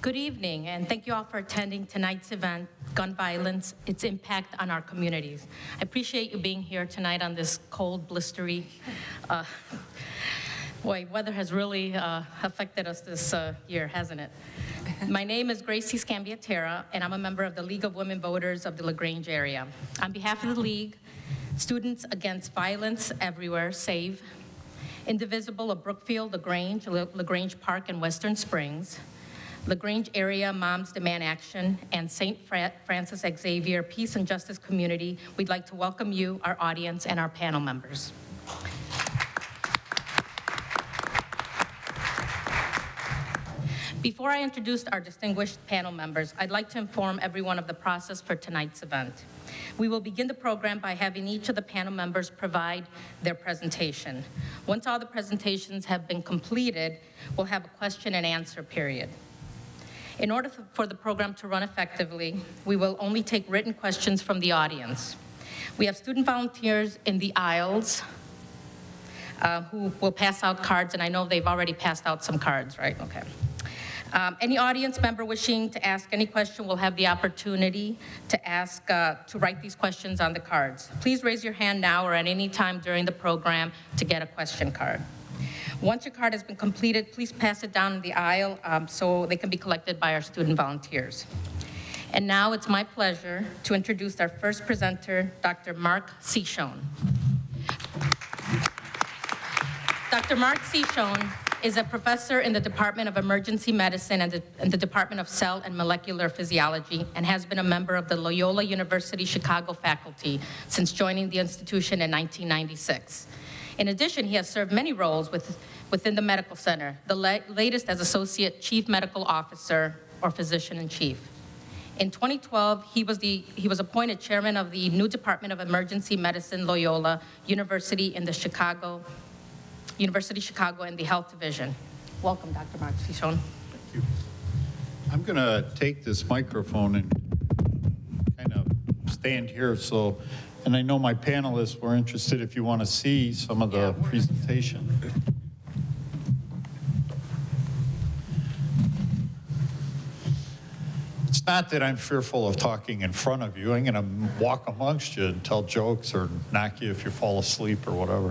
Good evening, and thank you all for attending tonight's event, Gun Violence, Its Impact on Our Communities. I appreciate you being here tonight on this cold, blistery, boy, weather has really affected us this year, hasn't it? My name is Gracie Scambiatera, and I'm a member of the League of Women Voters of the Grange area. On behalf of the League, Students Against Violence Everywhere, SAVE, Indivisible of Brookfield, LaGrange, LaGrange Park, and Western Springs, LaGrange Area Moms Demand Action, and St. Francis Xavier Peace and Justice Community, we'd like to welcome you, our audience, and our panel members. Before I introduce our distinguished panel members, I'd like to inform everyone of the process for tonight's event. We will begin the program by having each of the panel members provide their presentation. Once all the presentations have been completed, we'll have a question and answer period. In order for the program to run effectively, we will only take written questions from the audience. We have student volunteers in the aisles who will pass out cards, and I know they've already passed out some cards, right? Okay. Any audience member wishing to ask any question will have the opportunity to write these questions on the cards. Please raise your hand now or at any time during the program to get a question card. Once your card has been completed, please pass it down the aisle so they can be collected by our student volunteers. And now it's my pleasure to introduce our first presenter, Dr. Mark Cichon. Dr. Mark Cichon is a professor in the Department of Emergency Medicine and the Department of Cell and Molecular Physiology, and has been a member of the Loyola University Chicago faculty since joining the institution in 1996. In addition, he has served many roles within the medical center, the latest as Associate Chief Medical Officer or Physician-in-Chief. In 2012, he was appointed chairman of the new Department of Emergency Medicine, Loyola University in the University of Chicago in the Health Division. Welcome, Dr. Mark Cichon. Thank you. I'm going to take this microphone and kind of stand here and I know my panelists were interested if you want to see some of the presentation. It's not that I'm fearful of talking in front of you. I'm going to walk amongst you and tell jokes or knock you if you fall asleep or whatever.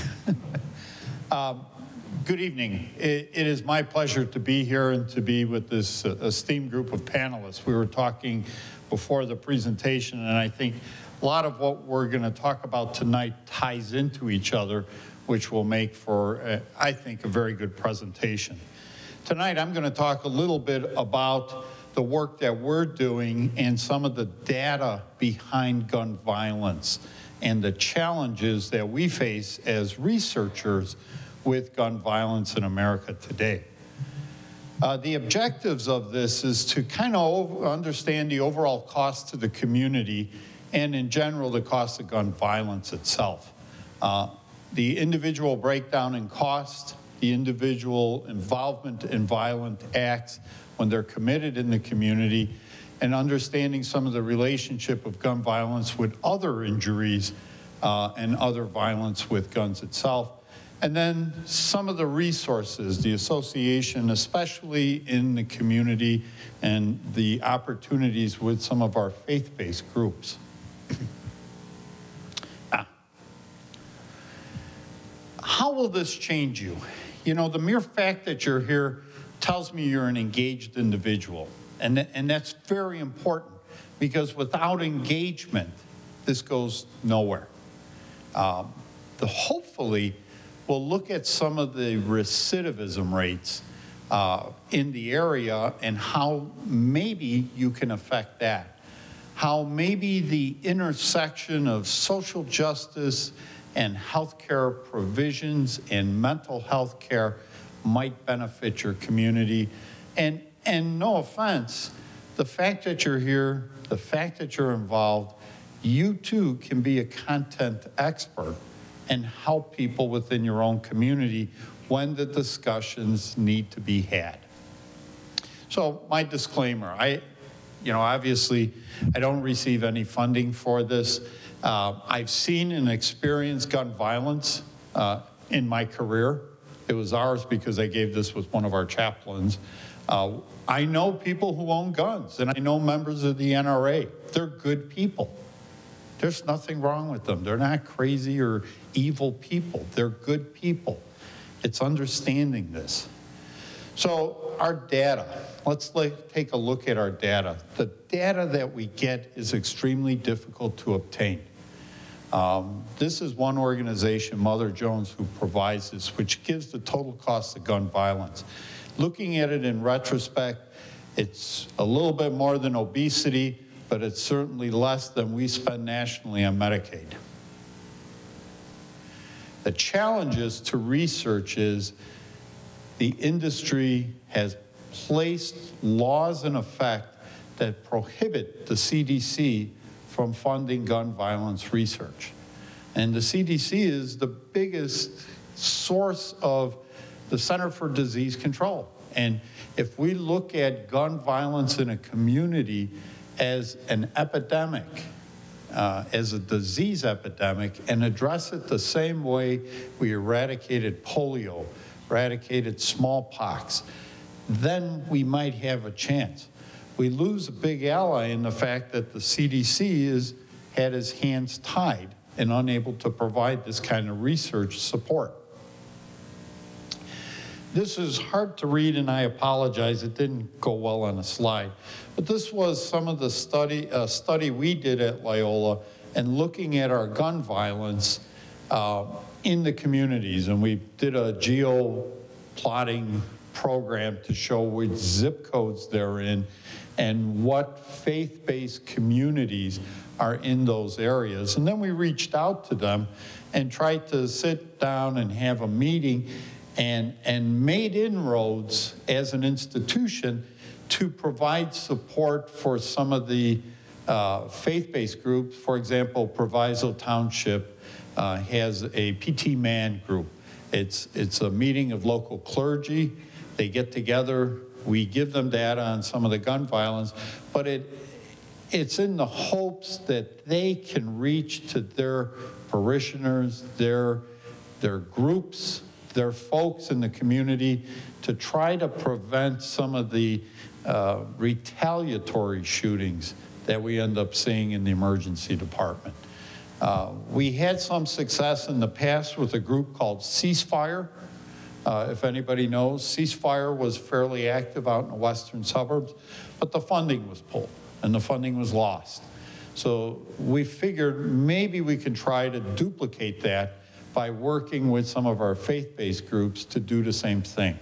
Good evening. It is my pleasure to be here and to be with this esteemed group of panelists. We were talking before the presentation, and I think a lot of what we're going to talk about tonight ties into each other, which will make for, I think, a very good presentation. Tonight, I'm going to talk a little bit about the work that we're doing and some of the data behind gun violence and the challenges that we face as researchers with gun violence in America today. The objectives of this is to kind of understand the overall cost to the community and in general the cost of gun violence itself. The individual breakdown in cost, the individual involvement in violent acts when they're committed in the community, and understanding some of the relationship of gun violence with other injuries and other violence with guns itself. And then some of the resources, the association, especially in the community, and the opportunities with some of our faith-based groups. How will this change you? You know, the mere fact that you're here tells me you're an engaged individual. And that's very important, because without engagement, this goes nowhere. Hopefully, we'll look at some of the recidivism rates in the area and how maybe you can affect that. How maybe the intersection of social justice and healthcare provisions and mental health care might benefit your community. And no offense, the fact that you're here, the fact that you're involved, you too can be a content expert and help people within your own community when the discussions need to be had. So my disclaimer, obviously I don't receive any funding for this. I've seen and experienced gun violence in my career. It was ours because I gave this with one of our chaplains. I know people who own guns, and I know members of the NRA. They're good people. There's nothing wrong with them. They're not crazy or evil people. They're good people. It's understanding this. So our data, let's take a look at our data. The data that we get is extremely difficult to obtain. This is one organization, Mother Jones, who provides this, which gives the total cost of gun violence. Looking at it in retrospect, it's a little bit more than obesity, but it's certainly less than we spend nationally on Medicaid. The challenges to research is the industry has placed laws in effect that prohibit the CDC from funding gun violence research. And the CDC is the biggest source of the Center for Disease Control. And if we look at gun violence in a community as an epidemic, as a disease epidemic, and address it the same way we eradicated polio, eradicated smallpox, then we might have a chance. We lose a big ally in the fact that the CDC had his hands tied and unable to provide this kind of research support. This is hard to read, and I apologize, it didn't go well on a slide. But this was some of the study we did at Loyola and looking at our gun violence in the communities. And we did a geo-plotting program to show which zip codes they're in and what faith-based communities are in those areas. And then we reached out to them and tried to sit down and have a meeting and made inroads as an institution to provide support for some of the faith-based groups. For example, Proviso Township has a PT Man group. It's a meeting of local clergy. They get together. We give them data on some of the gun violence, but it's in the hopes that they can reach to their parishioners, their groups, their folks in the community to try to prevent some of the retaliatory shootings that we end up seeing in the emergency department. We had some success in the past with a group called Ceasefire. If anybody knows, Ceasefire was fairly active out in the western suburbs, but the funding was pulled and the funding was lost. So we figured maybe we could try to duplicate that by working with some of our faith-based groups to do the same thing.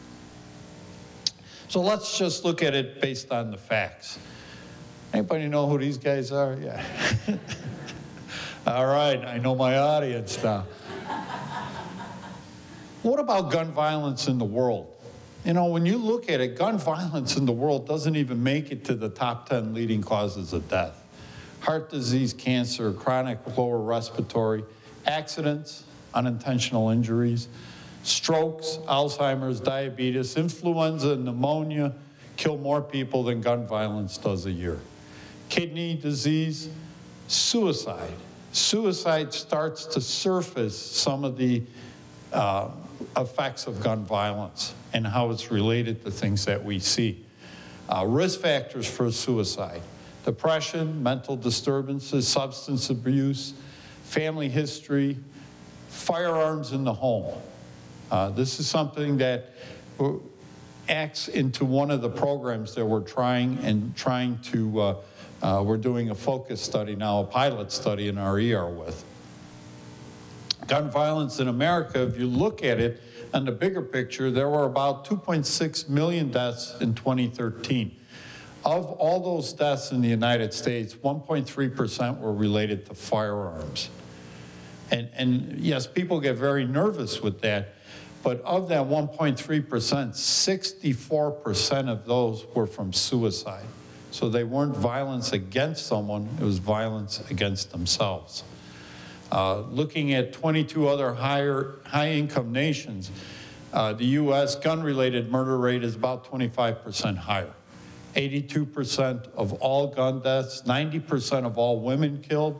So let's just look at it based on the facts. Anybody know who these guys are? Yeah. All right, I know my audience now. What about gun violence in the world? You know, when you look at it, gun violence in the world doesn't even make it to the top 10 leading causes of death. Heart disease, cancer, chronic lower respiratory, accidents, unintentional injuries, strokes, Alzheimer's, diabetes, influenza, pneumonia kill more people than gun violence does a year. Kidney disease, suicide. Suicide starts to surface some of the effects of gun violence and how it's related to things that we see. Risk factors for suicide: depression, mental disturbances, substance abuse, family history, firearms in the home. This is something that acts into one of the programs that we're we're doing a focus study now, a pilot study in our ER with. Gun violence in America, if you look at it on the bigger picture, there were about 2.6 million deaths in 2013. Of all those deaths in the United States, 1.3% were related to firearms. And yes, people get very nervous with that, but of that 1.3%, 64% of those were from suicide. So they weren't violence against someone, it was violence against themselves. Looking at 22 other high-income nations, the US gun-related murder rate is about 25% higher. 82% of all gun deaths, 90% of all women killed,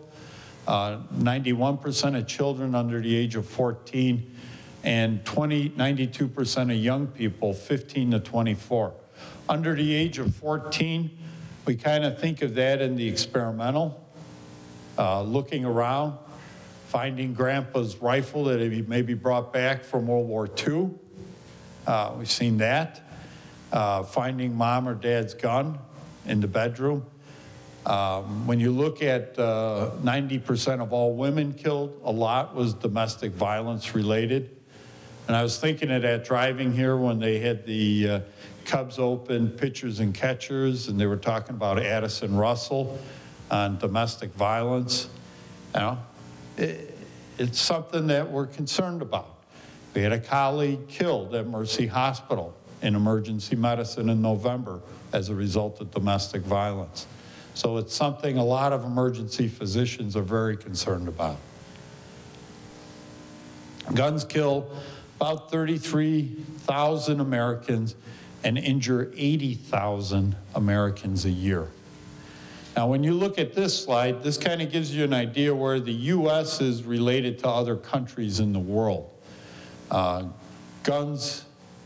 91% of children under the age of 14, and 92% of young people, 15 to 24. Under the age of 14, we kind of think of that in the experimental, looking around, finding grandpa's rifle that he maybe brought back from World War II. We've seen that. Finding mom or dad's gun in the bedroom. When you look at 90% of all women killed, a lot was domestic violence related. And I was thinking of that driving here when they had the Cubs Open pitchers and catchers, and they were talking about Addison Russell on domestic violence. You know, it's something that we're concerned about. We had a colleague killed at Mercy Hospital in emergency medicine in November as a result of domestic violence. So it's something a lot of emergency physicians are very concerned about. Guns kill about 33,000 Americans and injure 80,000 Americans a year. Now, when you look at this slide, this kind of gives you an idea where the U.S. is related to other countries in the world. Guns,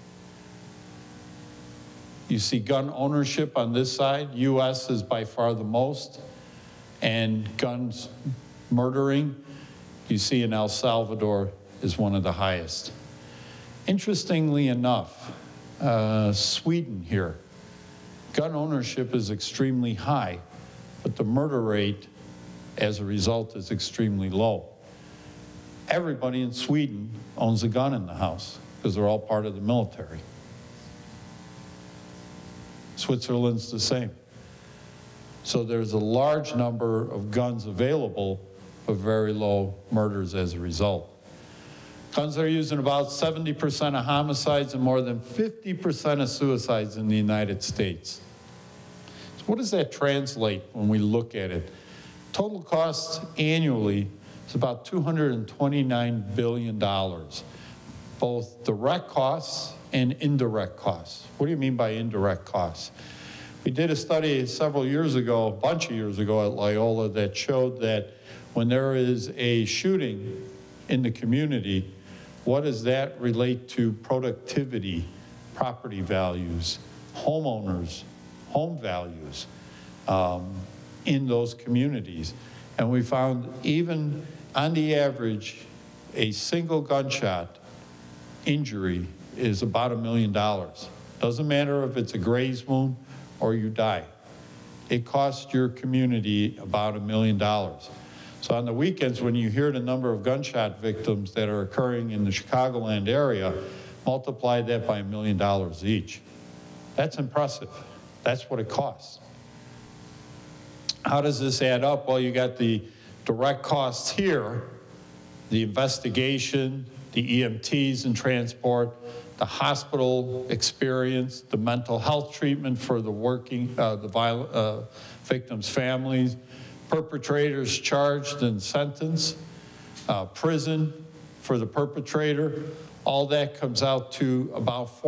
you see gun ownership on this side. U.S. is by far the most. And guns murdering, you see in El Salvador, is one of the highest. Interestingly enough, Sweden here, gun ownership is extremely high, but the murder rate as a result is extremely low. Everybody in Sweden owns a gun in the house because they're all part of the military. Switzerland's the same. So there's a large number of guns available, but very low murders as a result. Guns are used in about 70% of homicides and more than 50% of suicides in the United States. So what does that translate when we look at it? Total costs annually is about $229 billion, both direct costs and indirect costs. What do you mean by indirect costs? We did a study several years ago, a bunch of years ago at Loyola, that showed that when there is a shooting in the community, what does that relate to productivity, property values, homeowners, home values in those communities? And we found even on the average, a single gunshot injury is about $1 million. Doesn't matter if it's a graze wound or you die. It costs your community about $1 million. So on the weekends, when you hear the number of gunshot victims that are occurring in the Chicagoland area, multiply that by $1 million each. That's impressive. That's what it costs. How does this add up? Well, you got the direct costs here, the investigation, the EMTs and transport, the hospital experience, the mental health treatment for the victims' families, perpetrators charged and sentenced, prison for the perpetrator. All that comes out to about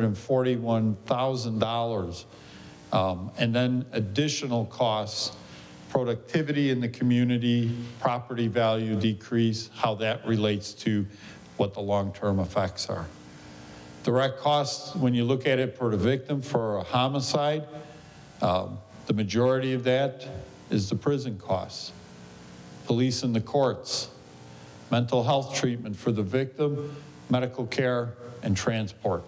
$441,000. And then additional costs, productivity in the community, property value decrease, how that relates to what the long-term effects are. Direct costs, when you look at it per the victim for a homicide, the majority of that is the prison costs. Police and the courts, mental health treatment for the victim, medical care, and transport.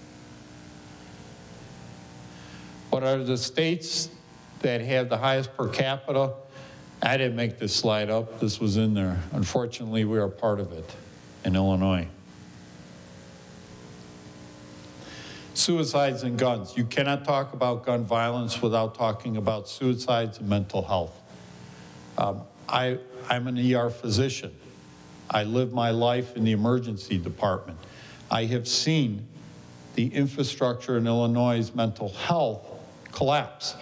What are the states that have the highest per capita? I didn't make this slide up. This was in there. Unfortunately, we are part of it in Illinois. Suicides and guns. You cannot talk about gun violence without talking about suicides and mental health. I'm an ER physician. I live my life in the emergency department. I have seen the infrastructure in Illinois' mental health collapse.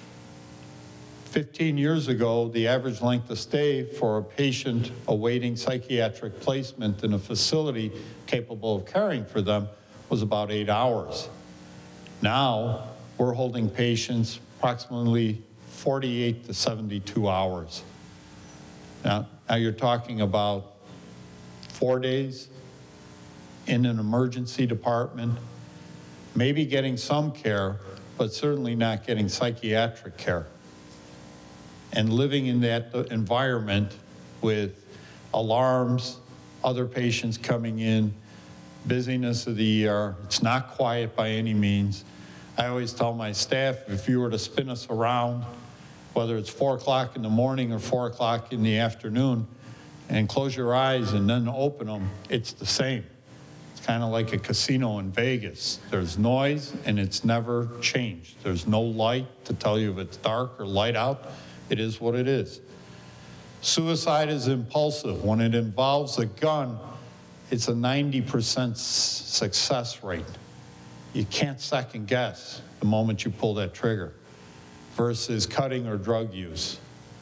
15 years ago, the average length of stay for a patient awaiting psychiatric placement in a facility capable of caring for them was about 8 hours. Now, we're holding patients approximately 48 to 72 hours. Now you're talking about 4 days in an emergency department, maybe getting some care, but certainly not getting psychiatric care. And living in that environment with alarms, other patients coming in, busyness of the ER. It's not quiet by any means. I always tell my staff, if you were to spin us around, whether it's 4 o'clock in the morning or 4 o'clock in the afternoon, and close your eyes and then open them, it's the same. It's kind of like a casino in Vegas. There's noise and it's never changed. There's no light to tell you if it's dark or light out. It is what it is. Suicide is impulsive. When it involves a gun, it's a 90% success rate. You can't second guess the moment you pull that trigger versus cutting or drug use.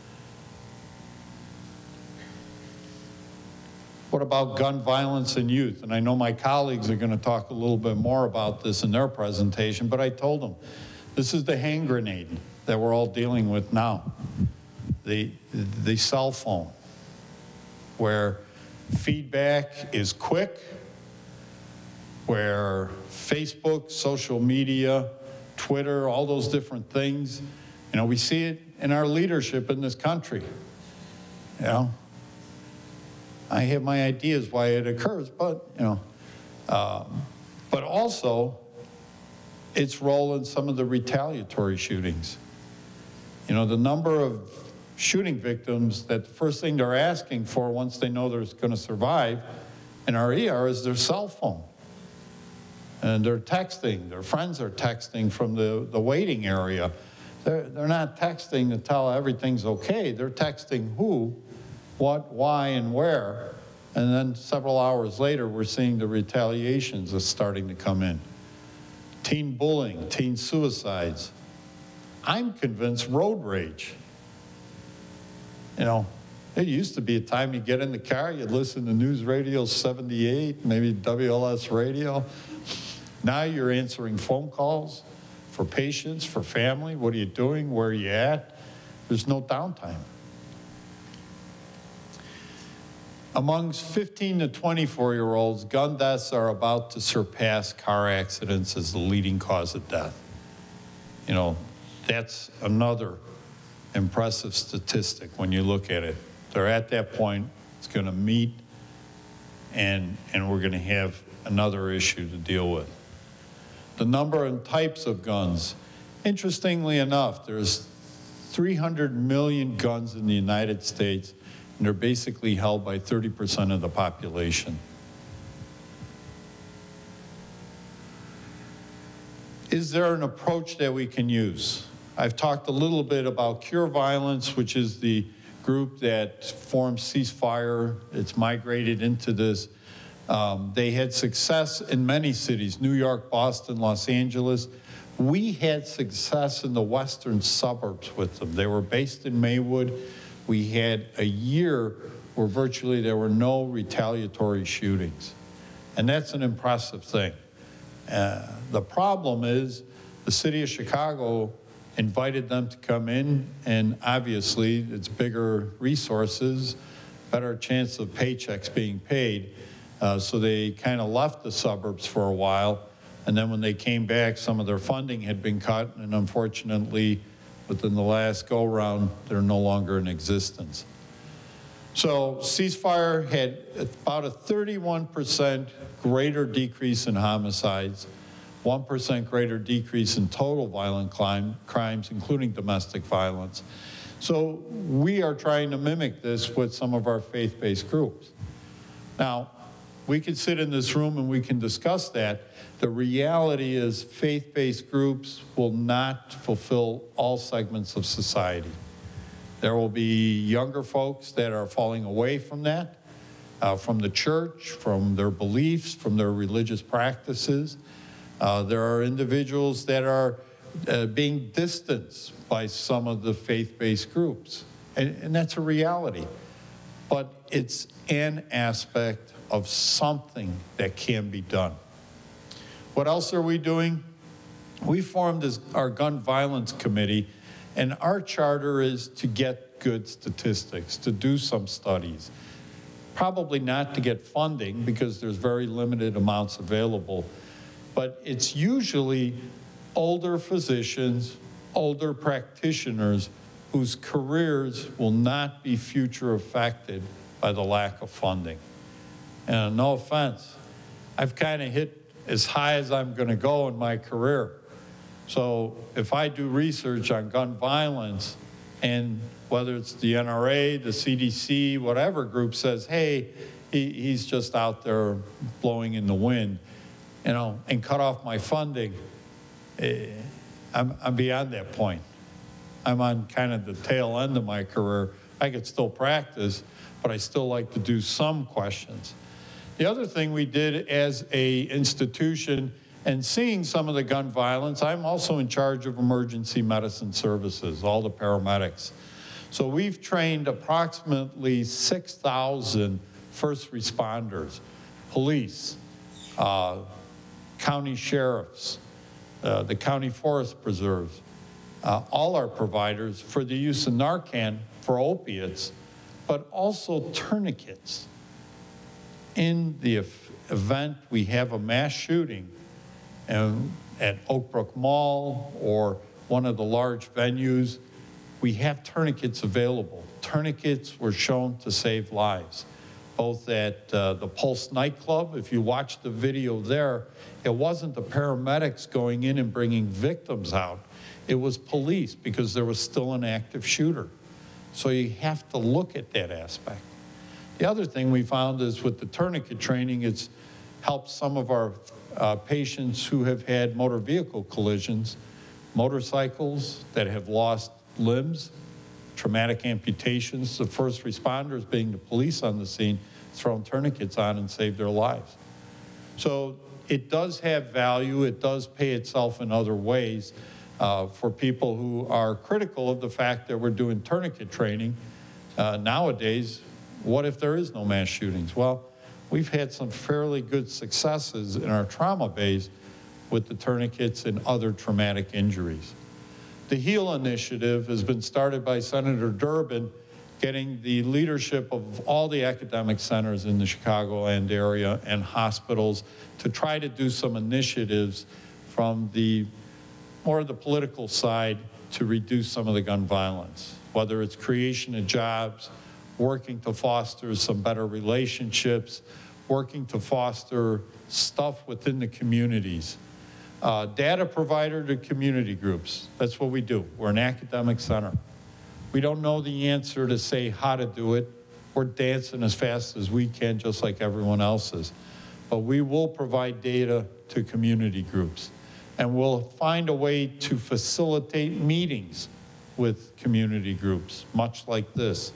What about gun violence in youth? And I know my colleagues are going to talk a little bit more about this in their presentation, but I told them, this is the hand grenade that we're all dealing with now. The cell phone, where feedback is quick, where Facebook, social media, Twitter, all those different things, you know, we see it in our leadership in this country. You know, I have my ideas why it occurs, but, you know, but also its role in some of the retaliatory shootings. You know, the number of shooting victims that the first thing they're asking for once they know they're going to survive in our ER is their cell phone. And they're texting, their friends are texting from the waiting area. They're not texting to tell everything's okay. They're texting who, what, why, and where. And then several hours later, we're seeing the retaliations are starting to come in. Teen bullying, teen suicides. I'm convinced road rage. You know, it used to be a time you get in the car, you'd listen to News Radio 78, maybe WLS radio. Now you're answering phone calls for patients, for family. What are you doing? Where are you at? There's no downtime. Amongst 15 to 24-year-olds, gun deaths are about to surpass car accidents as the leading cause of death. You know, that's another impressive statistic when you look at it. They're at that point, it's going to meet, and we're going to have another issue to deal with. The number and types of guns. Interestingly enough, there's 300 million guns in the United States, and they're basically held by 30% of the population. Is there an approach that we can use? I've talked a little bit about Cure Violence, which is the group that formed Ceasefire. It's migrated into this. They had success in many cities, New York, Boston, Los Angeles. We had success in the western suburbs with them. They were based in Maywood. We had a year where virtually there were no retaliatory shootings. And that's an impressive thing. The problem is the city of Chicago invited them to come in, and obviously it's bigger resources, better chance of paychecks being paid. So they kind of left the suburbs for a while, and then when they came back, some of their funding had been cut, and unfortunately, within the last go-round, they're no longer in existence. So Ceasefire had about a 31% greater decrease in homicides, 1% greater decrease in total violent crimes, including domestic violence. So we are trying to mimic this with some of our faith-based groups. Now, we can sit in this room and we can discuss that. The reality is faith-based groups will not fulfill all segments of society. There will be younger folks that are falling away from that, from the church, from their beliefs, from their religious practices. There are individuals that are being distanced by some of the faith-based groups, and that's a reality. But it's an aspect of something that can be done. What else are we doing? We formed our gun violence committee, and our charter is to get good statistics, to do some studies. Probably not to get funding because there's very limited amounts available, but it's usually older physicians, older practitioners whose careers will not be future affected by the lack of funding. And no offense, I've kind of hit as high as I'm going to go in my career. So if I do research on gun violence, and whether it's the NRA, the CDC, whatever group says, hey, he's just out there blowing in the wind, you know, and cut off my funding, I'm beyond that point. I'm on kind of the tail end of my career. I could still practice, but I still like to do some questions. The other thing we did as a institution, and seeing some of the gun violence, I'm also in charge of emergency medicine services, all the paramedics. So we've trained approximately 6,000 first responders, police, county sheriffs, the county forest preserves, all our providers for the use of Narcan for opiates, but also tourniquets. In the event we have a mass shooting at Oak Brook Mall or one of the large venues, we have tourniquets available. Tourniquets were shown to save lives, both at the Pulse nightclub. If you watch the video there, it wasn't the paramedics going in and bringing victims out. It was police, because there was still an active shooter. So you have to look at that aspect. The other thing we found is with the tourniquet training, it's helped some of our patients who have had motor vehicle collisions, motorcycles that have lost limbs, traumatic amputations, the first responders being the police on the scene, thrown tourniquets on and saved their lives. So it does have value, it does pay itself in other ways for people who are critical of the fact that we're doing tourniquet training. Nowadays, what if there is no mass shootings? Well, we've had some fairly good successes in our trauma base with the tourniquets and other traumatic injuries. The HEAL initiative has been started by Senator Durbin, getting the leadership of all the academic centers in the Chicagoland area and hospitals to try to do some initiatives from the more of the political side to reduce some of the gun violence, whether it's creation of jobs, working to foster some better relationships, working to foster stuff within the communities. Data provider to community groups, that's what we do. We're an academic center. We don't know the answer to say how to do it. We're dancing as fast as we can, just like everyone else is. But we will provide data to community groups. And we'll find a way to facilitate meetings with community groups, much like this.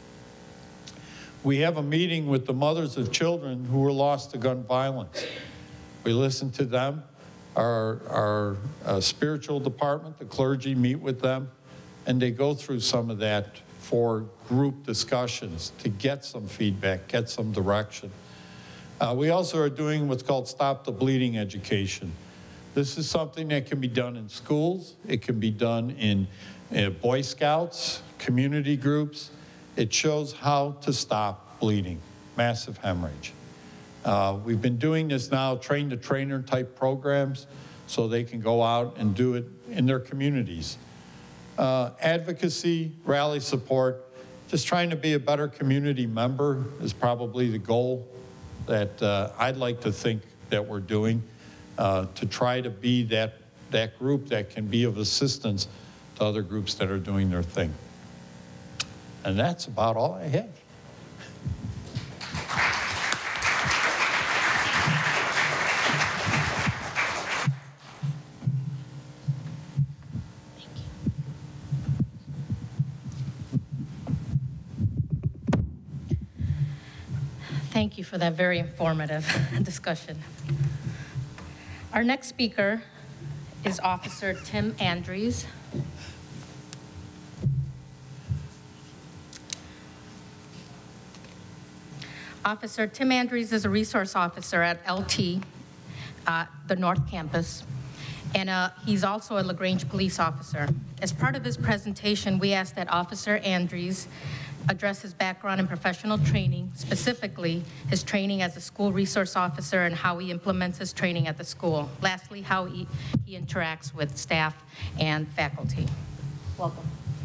We have a meeting with the mothers of children who were lost to gun violence. We listen to them. Our spiritual department, the clergy, meet with them, and they go through some of that for group discussions to get some feedback, get some direction. We also are doing what's called Stop the Bleeding education. This is something that can be done in schools. It can be done in Boy Scouts, community groups. It shows how to stop bleeding, massive hemorrhage. We've been doing this now, train-the-trainer type programs, so they can go out and do it in their communities. Advocacy, rally support, just trying to be a better community member is probably the goal that I'd like to think that we're doing, to try to be that group that can be of assistance to other groups that are doing their thing. And that's about all I have. Thank you for that very informative discussion. Our next speaker is Officer Tim Andrews. Officer Tim Andrews is a resource officer at LT, the North Campus, and he's also a LaGrange police officer. As part of his presentation, we asked that Officer Andrews address his background in professional training, specifically his training as a school resource officer and how he implements his training at the school. Lastly, how he interacts with staff and faculty. Welcome.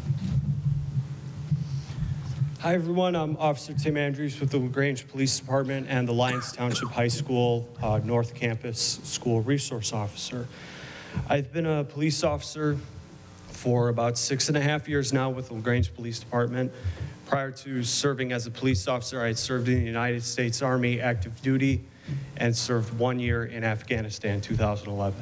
Hi, everyone. I'm Officer Tim Andrews with the Grange Police Department and the Lyons Township High School North Campus School Resource Officer. I've been a police officer for about 6.5 years now with the Grange Police Department. Prior to serving as a police officer, I had served in the United States Army active duty and served 1 year in Afghanistan in 2011.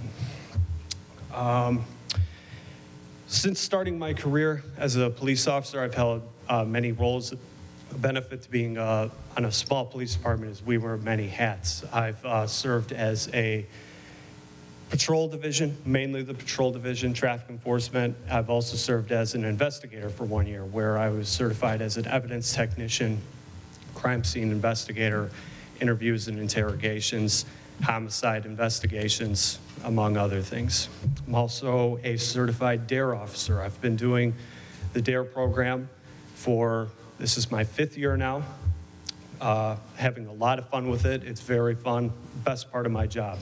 Since starting my career as a police officer, I've held many roles. The benefit to being on a small police department is we wear many hats. I've served as a patrol division, mainly the patrol division, traffic enforcement. I've also served as an investigator for 1 year, where I was certified as an evidence technician, crime scene investigator, interviews and interrogations, homicide investigations, among other things. I'm also a certified DARE officer. I've been doing the DARE program for, this is my 5th year now, having a lot of fun with it. It's very fun, best part of my job.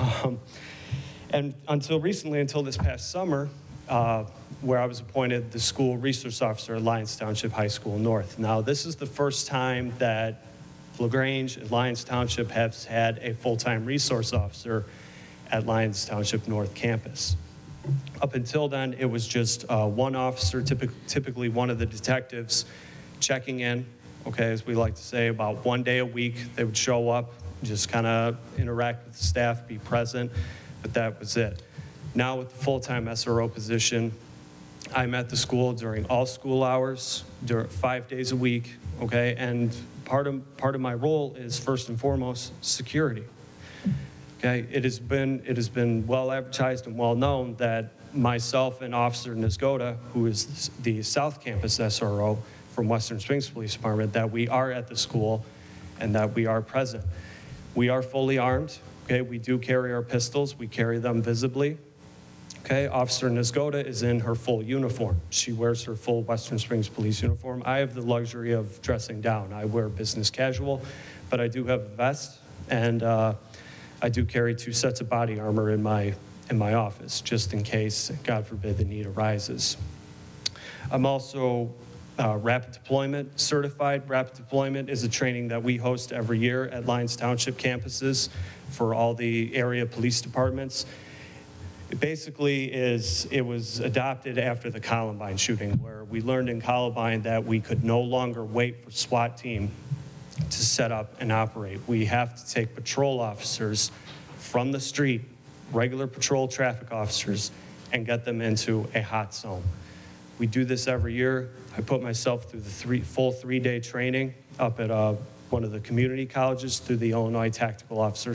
And until recently, until this past summer, where I was appointed the school resource officer at Lyons Township High School North. Now, this is the first time that LaGrange and Lyons Township has had a full-time resource officer at Lyons Township North Campus. Up until then, it was just one officer, typically one of the detectives, checking in, okay, as we like to say, about 1 day a week. They would show up, just kind of interact with the staff, be present, but that was it. Now with the full-time SRO position, I'm at the school during all school hours, 5 days a week, okay? And part of my role is first and foremost security. Okay, it has been well advertised and well known that myself and Officer Nisgoda, who is the South Campus SRO from Western Springs Police Department, that we are at the school and that we are present. We are fully armed. Okay, we do carry our pistols. We carry them visibly. Okay, Officer Nisgoda is in her full uniform. She wears her full Western Springs Police uniform. I have the luxury of dressing down. I wear business casual, but I do have a vest, and I do carry 2 sets of body armor in my office, just in case, God forbid, the need arises. I'm also rapid deployment certified. Rapid deployment is a training that we host every year at Lyons Township campuses for all the area police departments. It basically it was adopted after the Columbine shooting, where we learned in Columbine that we could no longer wait for SWAT team to set up and operate. We have to take patrol officers from the street, regular patrol traffic officers, and get them into a hot zone. We do this every year. I put myself through the full 3-day training up at one of the community colleges through the Illinois Tactical Officer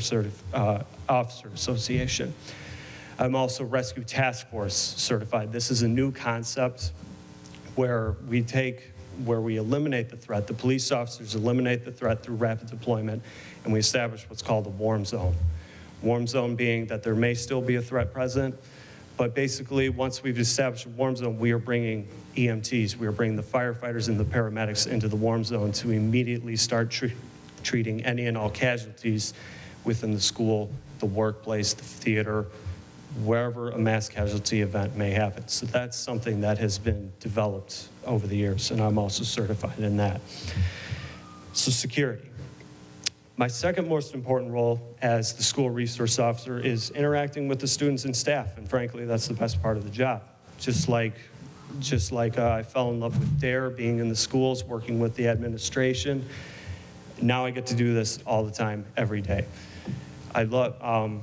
Association. I'm also Rescue Task Force certified. This is a new concept where we eliminate the threat. The police officers eliminate the threat through rapid deployment, and we establish what's called a warm zone. Warm zone being that there may still be a threat present, but basically once we've established a warm zone, we are bringing EMTs, we are bringing the firefighters and the paramedics into the warm zone to immediately start treating any and all casualties within the school, the workplace, the theater, wherever a mass casualty event may happen. So that's something that has been developed over the years, and I'm also certified in that. So security. My second most important role as the school resource officer is interacting with the students and staff, and frankly, that's the best part of the job. Just like I fell in love with DARE, being in the schools, working with the administration. Now I get to do this all the time, every day. I love,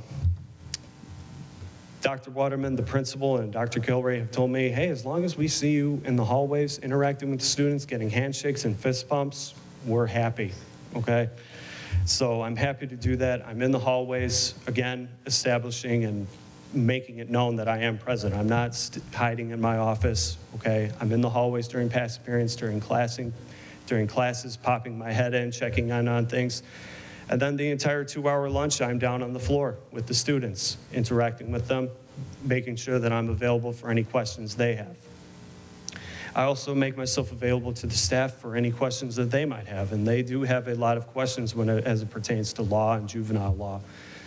Dr. Waterman, the principal, and Dr. Kilray have told me, hey, as long as we see you in the hallways, interacting with the students, getting handshakes and fist bumps, we're happy, okay? So I'm happy to do that. I'm in the hallways, again, establishing and making it known that I am present. I'm not hiding in my office, okay? I'm in the hallways during past periods, during classes, popping my head in, checking on things. And then the entire 2-hour lunch, I'm down on the floor with the students, interacting with them, making sure that I'm available for any questions they have. I also make myself available to the staff for any questions that they might have, and they do have a lot of questions as it pertains to law and juvenile law.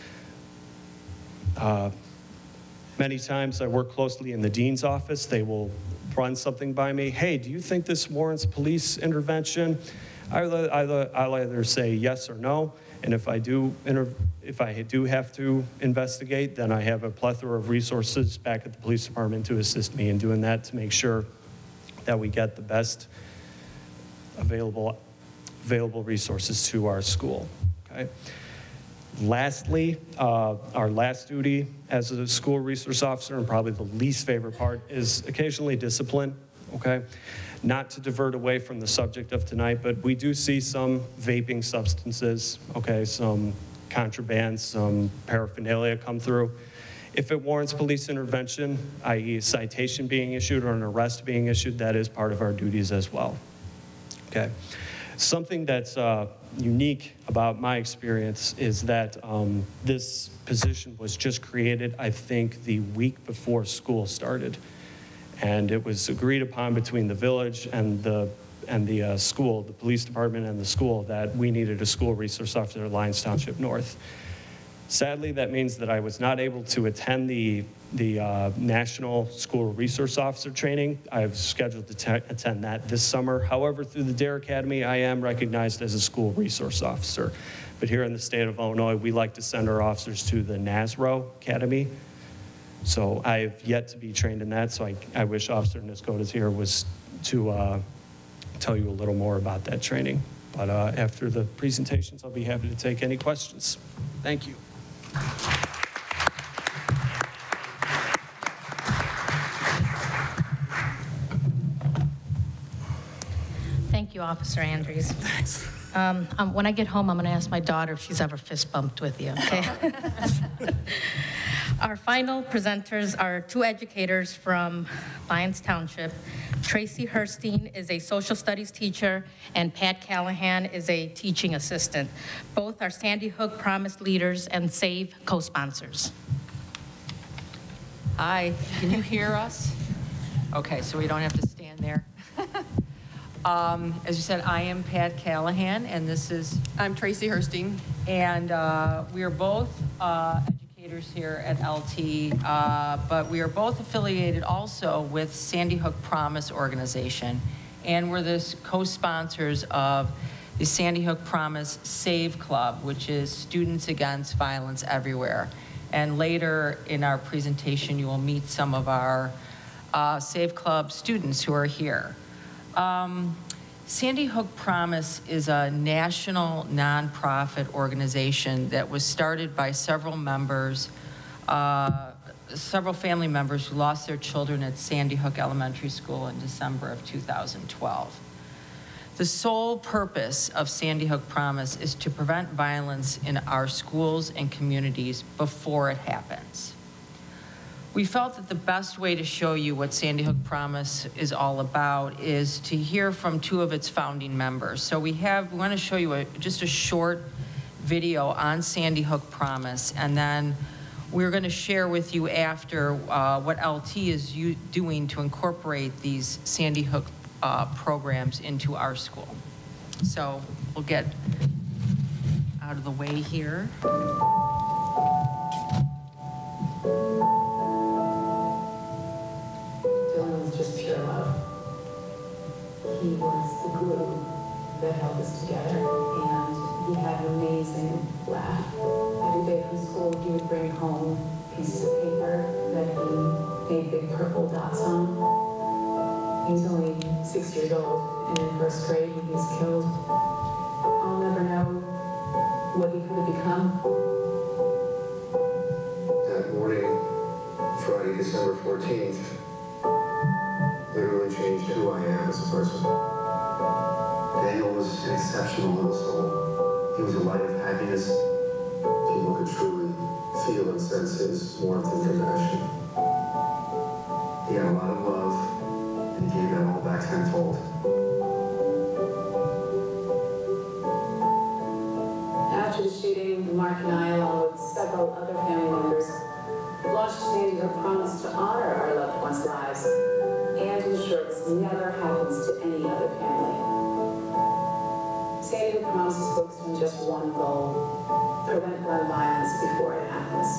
Many times I work closely in the dean's office. They will run something by me. Hey, do you think this warrants police intervention? I'll either say yes or no, and if I do have to investigate, then I have a plethora of resources back at the police department to assist me in doing that, to make sure that we get the best available resources to our school. Okay. Lastly, our last duty as a school resource officer, and probably the least favorite part, is occasionally discipline. Okay. Not to divert away from the subject of tonight, but we do see some vaping substances, okay, some contraband, some paraphernalia come through. If it warrants police intervention, i.e. a citation being issued or an arrest being issued, that is part of our duties as well. Okay. Something that's unique about my experience is that this position was just created, I think, the week before school started. And it was agreed upon between the village and the school, the police department and the school, that we needed a school resource officer at Lyons Township North. Sadly, that means that I was not able to attend the National School Resource Officer training. I've scheduled to attend that this summer. However, through the DARE Academy, I am recognized as a school resource officer. But here in the state of Illinois, we like to send our officers to the NASRO Academy. So I've yet to be trained in that, so I wish Officer Niskotas here was to tell you a little more about that training. But after the presentations, I'll be happy to take any questions. Thank you. Thank you, Officer Andrews. Thanks. When I get home, I'm going to ask my daughter if she's ever fist bumped with you, okay? Our final presenters are two educators from Lyons Township. Tracy Herstein is a social studies teacher, and Pat Callahan is a teaching assistant. Both are Sandy Hook Promise leaders and SAVE co-sponsors. Hi, can you hear us? Okay, so we don't have to stand there. As you said, I am Pat Callahan, and this is... I'm Tracy Herstein. And we are both educators here at LT, but we are both affiliated also with Sandy Hook Promise organization, and we're the co-sponsors of the Sandy Hook Promise Save Club, which is Students Against Violence Everywhere. And later in our presentation, you will meet some of our Save Club students who are here. Sandy Hook Promise is a national nonprofit organization that was started by several members, several family members who lost their children at Sandy Hook Elementary School in December of 2012. The sole purpose of Sandy Hook Promise is to prevent violence in our schools and communities before it happens. We felt that the best way to show you what Sandy Hook Promise is all about is to hear from two of its founding members. So we want to show you just a short video on Sandy Hook Promise, and then we're going to share with you after what LT is doing to incorporate these Sandy Hook programs into our school. So we'll get out of the way here. Just pure love. He was the glue that held us together, and he had an amazing laugh. Every day from school, he would bring home pieces of paper that he made big purple dots on. He was only 6 years old, and in first grade when he was killed. I'll never know what he could have become. That morning, Friday, December 14th, literally changed who I am as a person. Daniel was an exceptional little soul. He was a light of happiness. People could truly feel and sense his warmth and compassion. He had a lot of love, and he gave that all back tenfold. After the shooting, Mark and I, along with several other family members, launched Sandy Hook Promise to honor our loved ones' lives and ensure ensure this never happens to any other family. Sandy Hook Promise is focused on just one goal: prevent gun violence before it happens.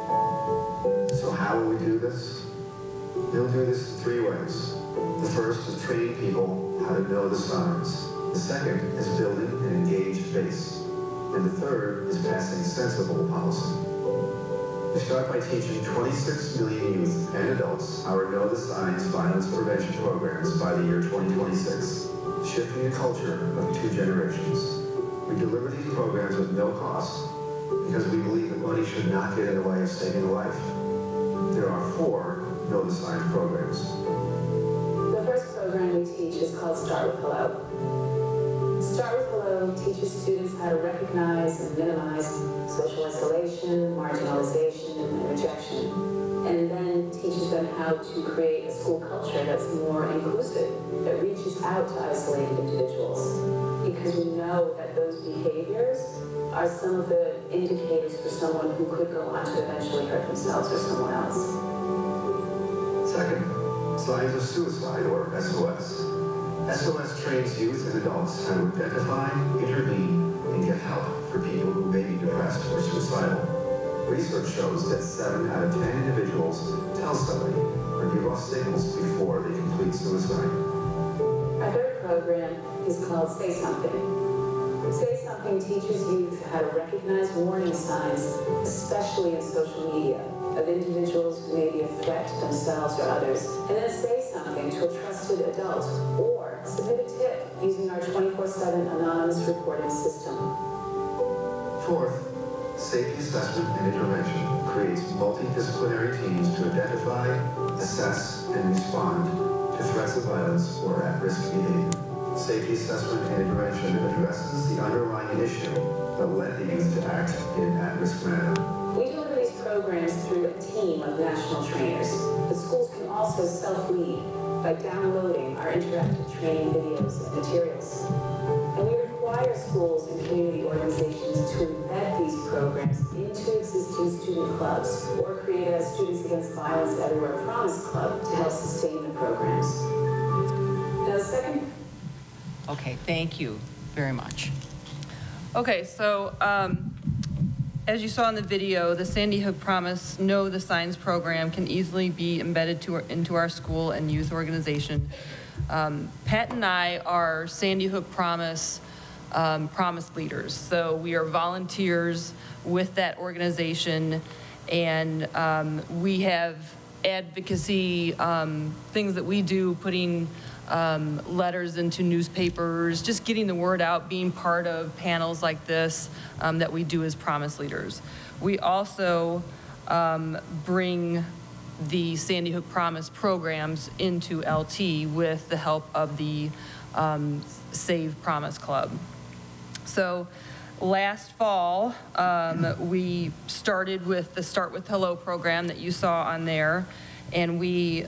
So how will we do this? We'll do this in 3 ways. The first is training people how to know the signs. The second is building an engaged base. And the third is passing sensible policy. We start by teaching 26 million youth and adults our Know the Signs violence prevention programs by the year 2026, shifting a culture of 2 generations. We deliver these programs at no cost because we believe that money should not get in the way of saving a life. There are 4 Know the Signs programs. The first program we teach is called Start with Hello. Start with Hello teaches students how to recognize and minimize social isolation, marginalization, and rejection, and then teaches them how to create a school culture that's more inclusive, that reaches out to isolated individuals, because we know that those behaviors are some of the indicators for someone who could go on to eventually hurt themselves or someone else. Second, Signs of Suicide, or SOS. SOS trains youth and adults how to identify, intervene, and get help for people who may be depressed or suicidal. Research shows that 7 out of 10 individuals tell somebody or give off signals before they complete suicide. Our third program is called Say Something. Say Something teaches youth how to recognize warning signs, especially in social media, of individuals who may be a threat to themselves or others, and then say something to a trusted adult or submit a tip using our 24/7 anonymous reporting system. Fourth, Safety Assessment and Intervention creates multidisciplinary teams to identify, assess, and respond to threats of violence or at-risk behavior. Safety Assessment and Intervention addresses the underlying issue that led the youth to act in an at-risk manner. We deliver these programs through a team of national trainers. The schools can also self-lead by downloading our interactive training videos and materials. And we require schools and community organizations to embed these programs into existing student clubs or create a Students Against Violence Everywhere Promise Club to help sustain the programs. Now, the second. Okay, thank you very much. Okay, so as you saw in the video, the Sandy Hook Promise Know the Signs program can easily be embedded into our school and youth organization. Pat and I are Sandy Hook Promise Promise leaders. So we are volunteers with that organization, and we have advocacy things that we do, putting letters into newspapers, just getting the word out, being part of panels like this that we do as Promise leaders. We also bring the Sandy Hook Promise programs into LT with the help of the Save Promise Club. So last fall, we started with the Start with Hello program that you saw on there, and we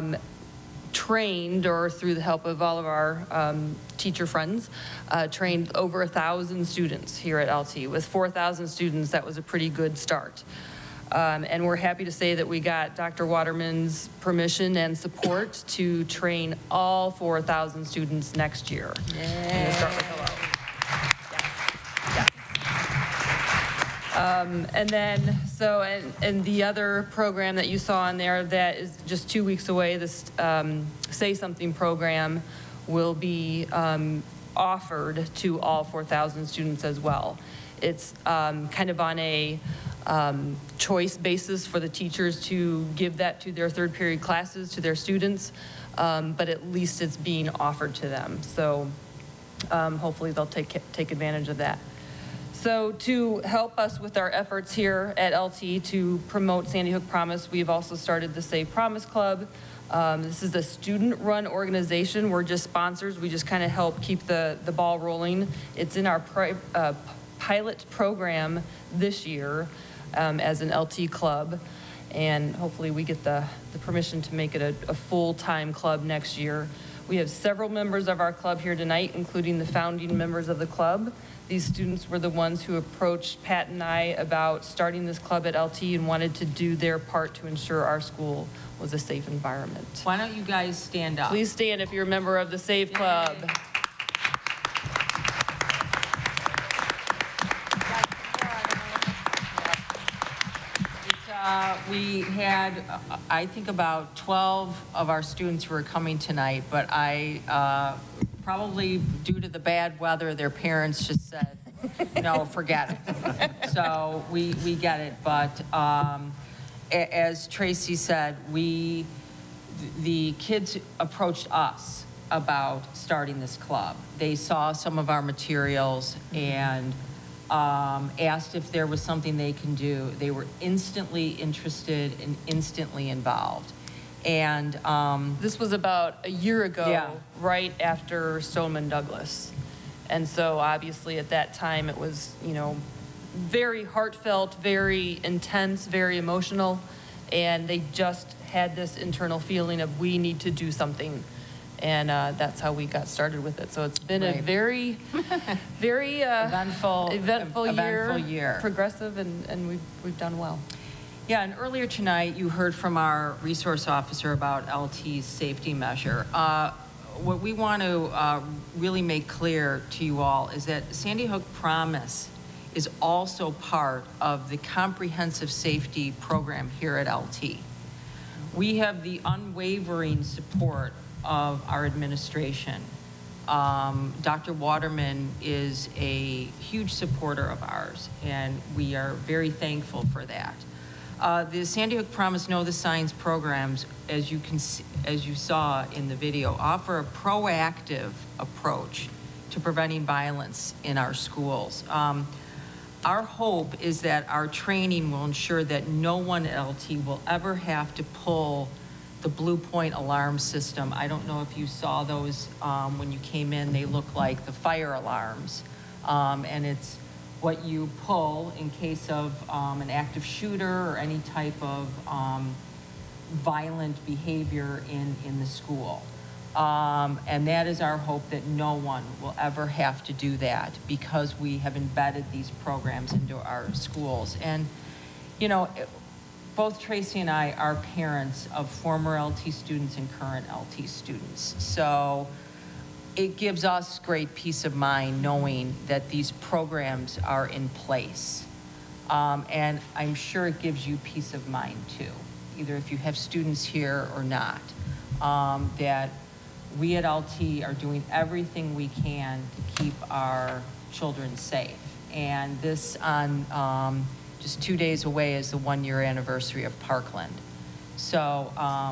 trained, or through the help of all of our teacher friends, trained over 1,000 students here at LT. With 4,000 students, that was a pretty good start. And we're happy to say that we got Dr. Waterman's permission and support to train all 4,000 students next year. In the Start with Hello. Yes. Yes. And then, and the other program that you saw in there that is just 2 weeks away, this Say Something program will be offered to all 4,000 students as well. It's kind of on a choice basis for the teachers to give that to their third period classes, to their students, but at least it's being offered to them. So hopefully they'll take advantage of that. So to help us with our efforts here at LT to promote Sandy Hook Promise, we've also started the Save Promise Club. This is a student-run organization. We're just sponsors. We just kind of help keep the ball rolling. It's in our pilot program this year as an LT club, and hopefully we get the permission to make it a full-time club next year. We have several members of our club here tonight, including the founding members of the club. These students were the ones who approached Pat and I about starting this club at LT and wanted to do their part to ensure our school was a safe environment. Why don't you guys stand up? Please stand if you're a member of the Save Club. We had, I think, about 12 of our students who were coming tonight, but probably due to the bad weather, their parents just said, no, forget it. So we get it, but as Tracy said, the kids approached us about starting this club. They saw some of our materials and asked if there was something they can do. They were instantly interested and instantly involved. And this was about a year ago, yeah, right after Stoneman Douglas. And so obviously at that time it was, you know, very heartfelt, very intense, very emotional. And they just had this internal feeling of we need to do something. And that's how we got started with it. So it's been a very, very eventful year, progressive, and we've done well. Yeah, and earlier tonight you heard from our resource officer about LT's safety measure. What we want to really make clear to you all is that Sandy Hook Promise is also part of the comprehensive safety program here at LT. We have the unwavering support of our administration. Dr. Waterman is a huge supporter of ours, and we are very thankful for that. The Sandy Hook Promise Know the Signs programs, as you saw in the video, offer a proactive approach to preventing violence in our schools. Our hope is that our training will ensure that no one at LT will ever have to pull the Blue Point alarm system. I don't know if you saw those when you came in. They look like the fire alarms. And it's what you pull in case of an active shooter or any type of violent behavior in the school. And that is our hope, that no one will ever have to do that, because we have embedded these programs into our schools. And, you know, both Tracy and I are parents of former LT students and current LT students. So it gives us great peace of mind knowing that these programs are in place. And I'm sure it gives you peace of mind too, either if you have students here or not, that we at LT are doing everything we can to keep our children safe. And this on just 2 days away is the 1-year anniversary of Parkland. So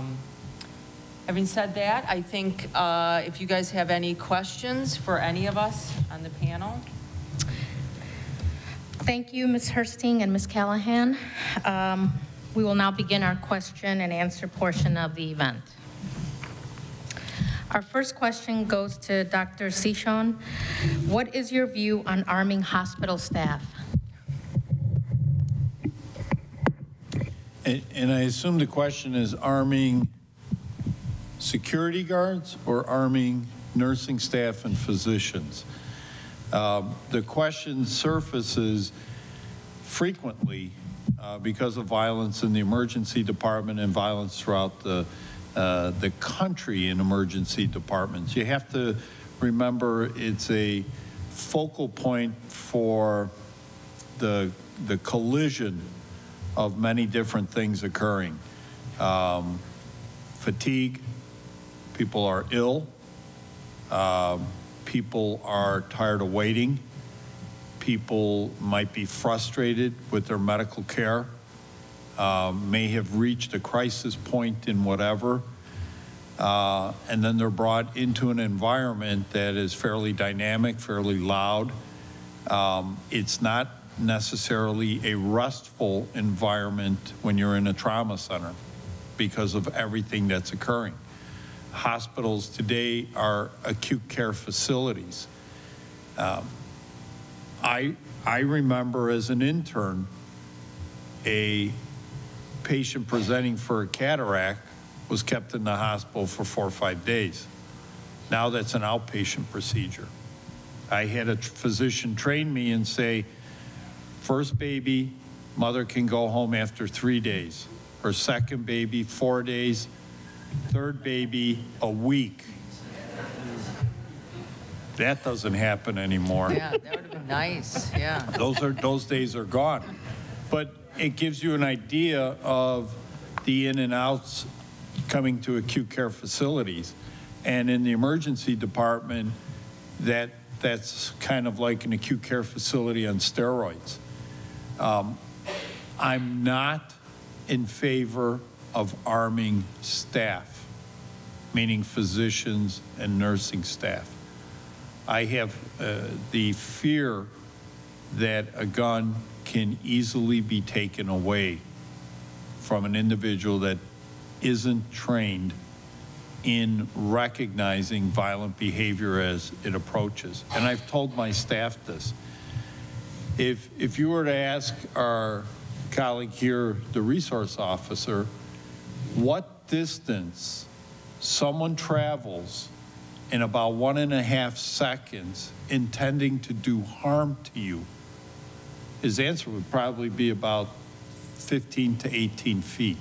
having said that, I think if you guys have any questions for any of us on the panel. Thank you, Ms. Hursting and Ms. Callahan. We will now begin our question and answer portion of the event. Our first question goes to Dr. Cichon. What is your view on arming hospital staff? And I assume the question is arming security guards or arming nursing staff and physicians. The question surfaces frequently because of violence in the emergency department and violence throughout the country in emergency departments. You have to remember it's a focal point for the collision of many different things occurring. Fatigue, people are ill, people are tired of waiting, people might be frustrated with their medical care, may have reached a crisis point in whatever, and then they're brought into an environment that is fairly dynamic, fairly loud. It's not necessarily a restful environment when you're in a trauma center because of everything that's occurring. Hospitals today are acute care facilities. I remember as an intern, a patient presenting for a cataract was kept in the hospital for 4 or 5 days. Now that's an outpatient procedure. I had a physician train me and say, first baby, mother can go home after 3 days. Her second baby, 4 days. Third baby, a week. That doesn't happen anymore. Yeah, that would have been nice, yeah. Those days are gone. But it gives you an idea of the in and outs coming to acute care facilities. And in the emergency department, that's kind of like an acute care facility on steroids. I'm not in favor of arming staff, meaning physicians and nursing staff. I have the fear that a gun can easily be taken away from an individual that isn't trained in recognizing violent behavior as it approaches. And I've told my staff this. If you were to ask our colleague here, the resource officer, what distance someone travels in about 1.5 seconds intending to do harm to you, his answer would probably be about 15 to 18 feet.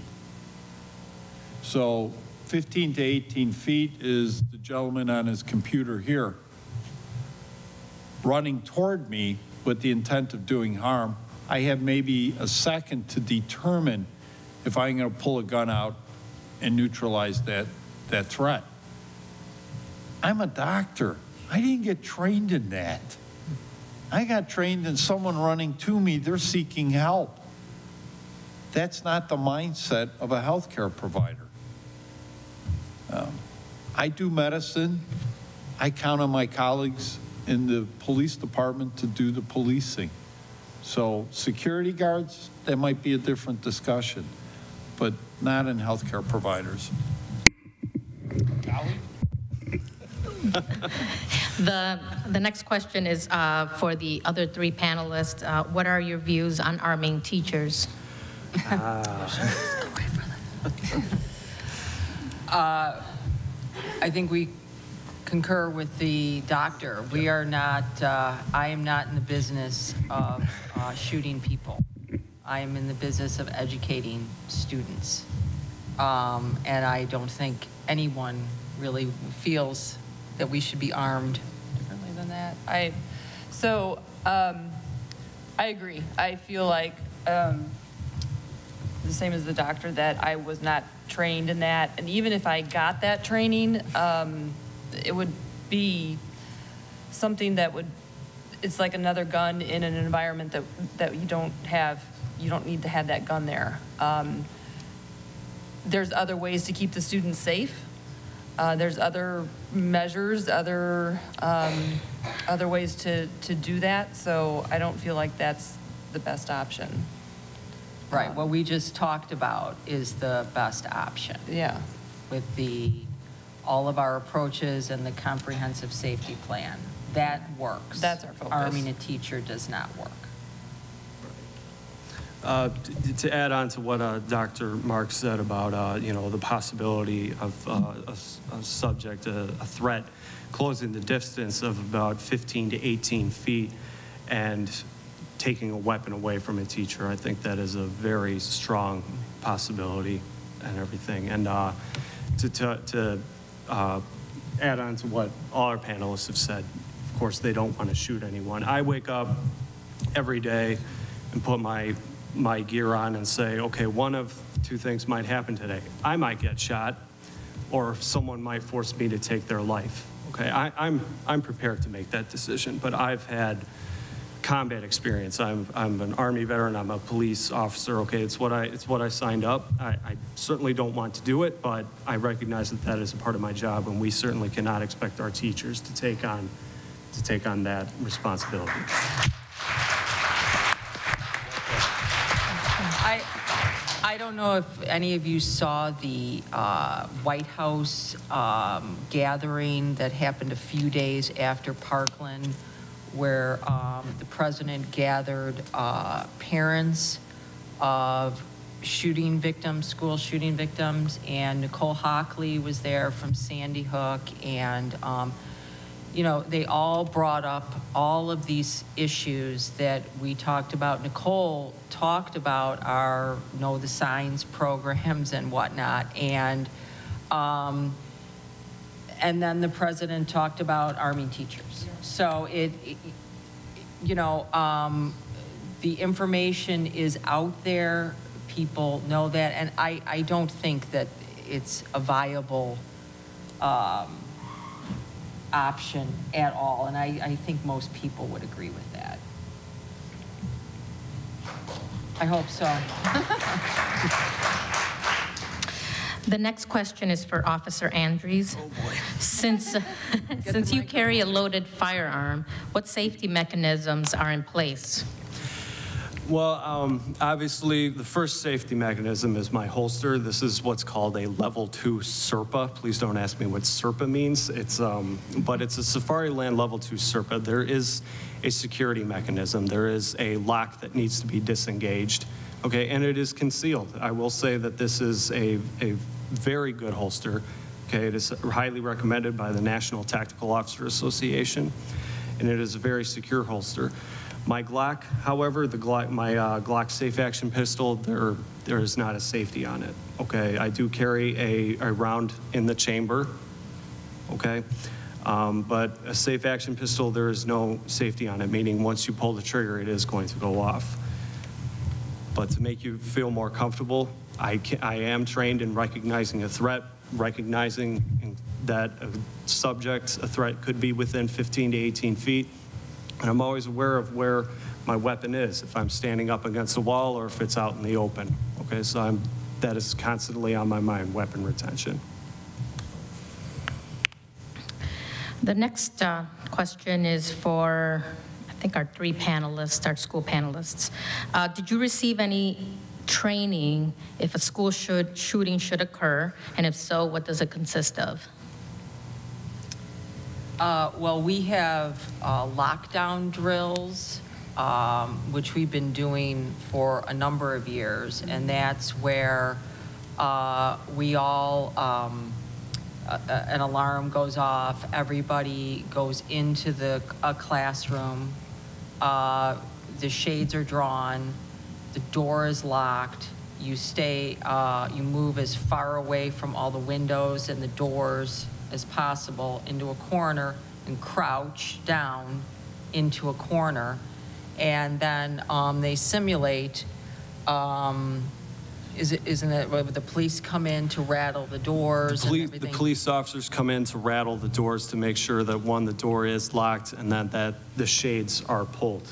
So 15 to 18 feet is the gentleman on his computer here running toward me with the intent of doing harm. I have maybe a second to determine if I'm going to pull a gun out and neutralize that threat. I'm a doctor. I didn't get trained in that. I got trained in someone running to me, they're seeking help. That's not the mindset of a healthcare provider. I do medicine. I count on my colleagues in the police department to do the policing. So security guards, that might be a different discussion, but not in healthcare providers. The next question is for the other three panelists. What are your views on arming teachers? I think we concur with the doctor. We are not, I am not in the business of shooting people. I am in the business of educating students. And I don't think anyone really feels that we should be armed Differently than that. I agree. I feel like the same as the doctor, that I was not trained in that. And even if I got that training, it would be something that would, it's like another gun in an environment that you don't need to have that gun there. There's other ways to keep the students safe. There's other measures, other ways to do that. So I don't feel like that's the best option. Right, what we just talked about is the best option. Yeah. With all of our approaches and the comprehensive safety plan. That works. That's our focus. Arming a teacher does not work. To add on to what Dr. Mark said about, the possibility of a subject, a threat, closing the distance of about 15 to 18 feet and taking a weapon away from a teacher, I think that is a very strong possibility and everything. And to add on to what all our panelists have said, of course, they don't want to shoot anyone. I wake up every day and put my gear on and say, okay, one of two things might happen today. I might get shot, or someone might force me to take their life. Okay, I'm prepared to make that decision, but I've had combat experience. I'm an Army veteran. I'm a police officer. Okay, it's what I signed up. I certainly don't want to do it, but I recognize that is a part of my job, and we certainly cannot expect our teachers to take on that responsibility. I don't know if any of you saw the White House gathering that happened a few days after Parkland, where the president gathered parents of shooting victims, school shooting victims, and Nicole Hockley was there from Sandy Hook, and you know, they all brought up all of these issues that we talked about. Nicole talked about our Know the Signs programs and whatnot, and then the president talked about Army teachers. So you know, the information is out there. People know that, and I don't think that it's a viable option at all, and I think most people would agree with that. I hope so. The next question is for Officer Andrews. Oh boy. Since you carry a loaded firearm, what safety mechanisms are in place? Well, obviously, the first safety mechanism is my holster. This is what's called a level 2 SERPA. Please don't ask me what SERPA means. But it's a Safariland level 2 SERPA. There is a security mechanism. There is a lock that needs to be disengaged. Okay, and it is concealed. I will say that this is a very good holster. Okay, it is highly recommended by the National Tactical Officer Association, and it is a very secure holster. My Glock, however, my Glock safe action pistol, there is not a safety on it. Okay, I do carry a round in the chamber. Okay, but a safe action pistol, there is no safety on it, meaning once you pull the trigger, it is going to go off. But to make you feel more comfortable, I am trained in recognizing a threat, recognizing that a threat could be within 15 to 18 feet. And I'm always aware of where my weapon is, if I'm standing up against a wall or if it's out in the open. Okay, so that is constantly on my mind, weapon retention. The next question is for, I think, our three panelists, our school panelists. Did you receive any training if a school shooting should occur? And if so, what does it consist of? Well, we have lockdown drills, which we've been doing for a number of years, and that's where we all, an alarm goes off, everybody goes into a classroom, the shades are drawn, the door is locked, you move as far away from all the windows and the doors as possible into a corner and crouch down into a corner. And then they simulate, isn't it where the police come in to rattle the doors and everything? The police officers come in to rattle the doors to make sure that, one, the door is locked and that the shades are pulled.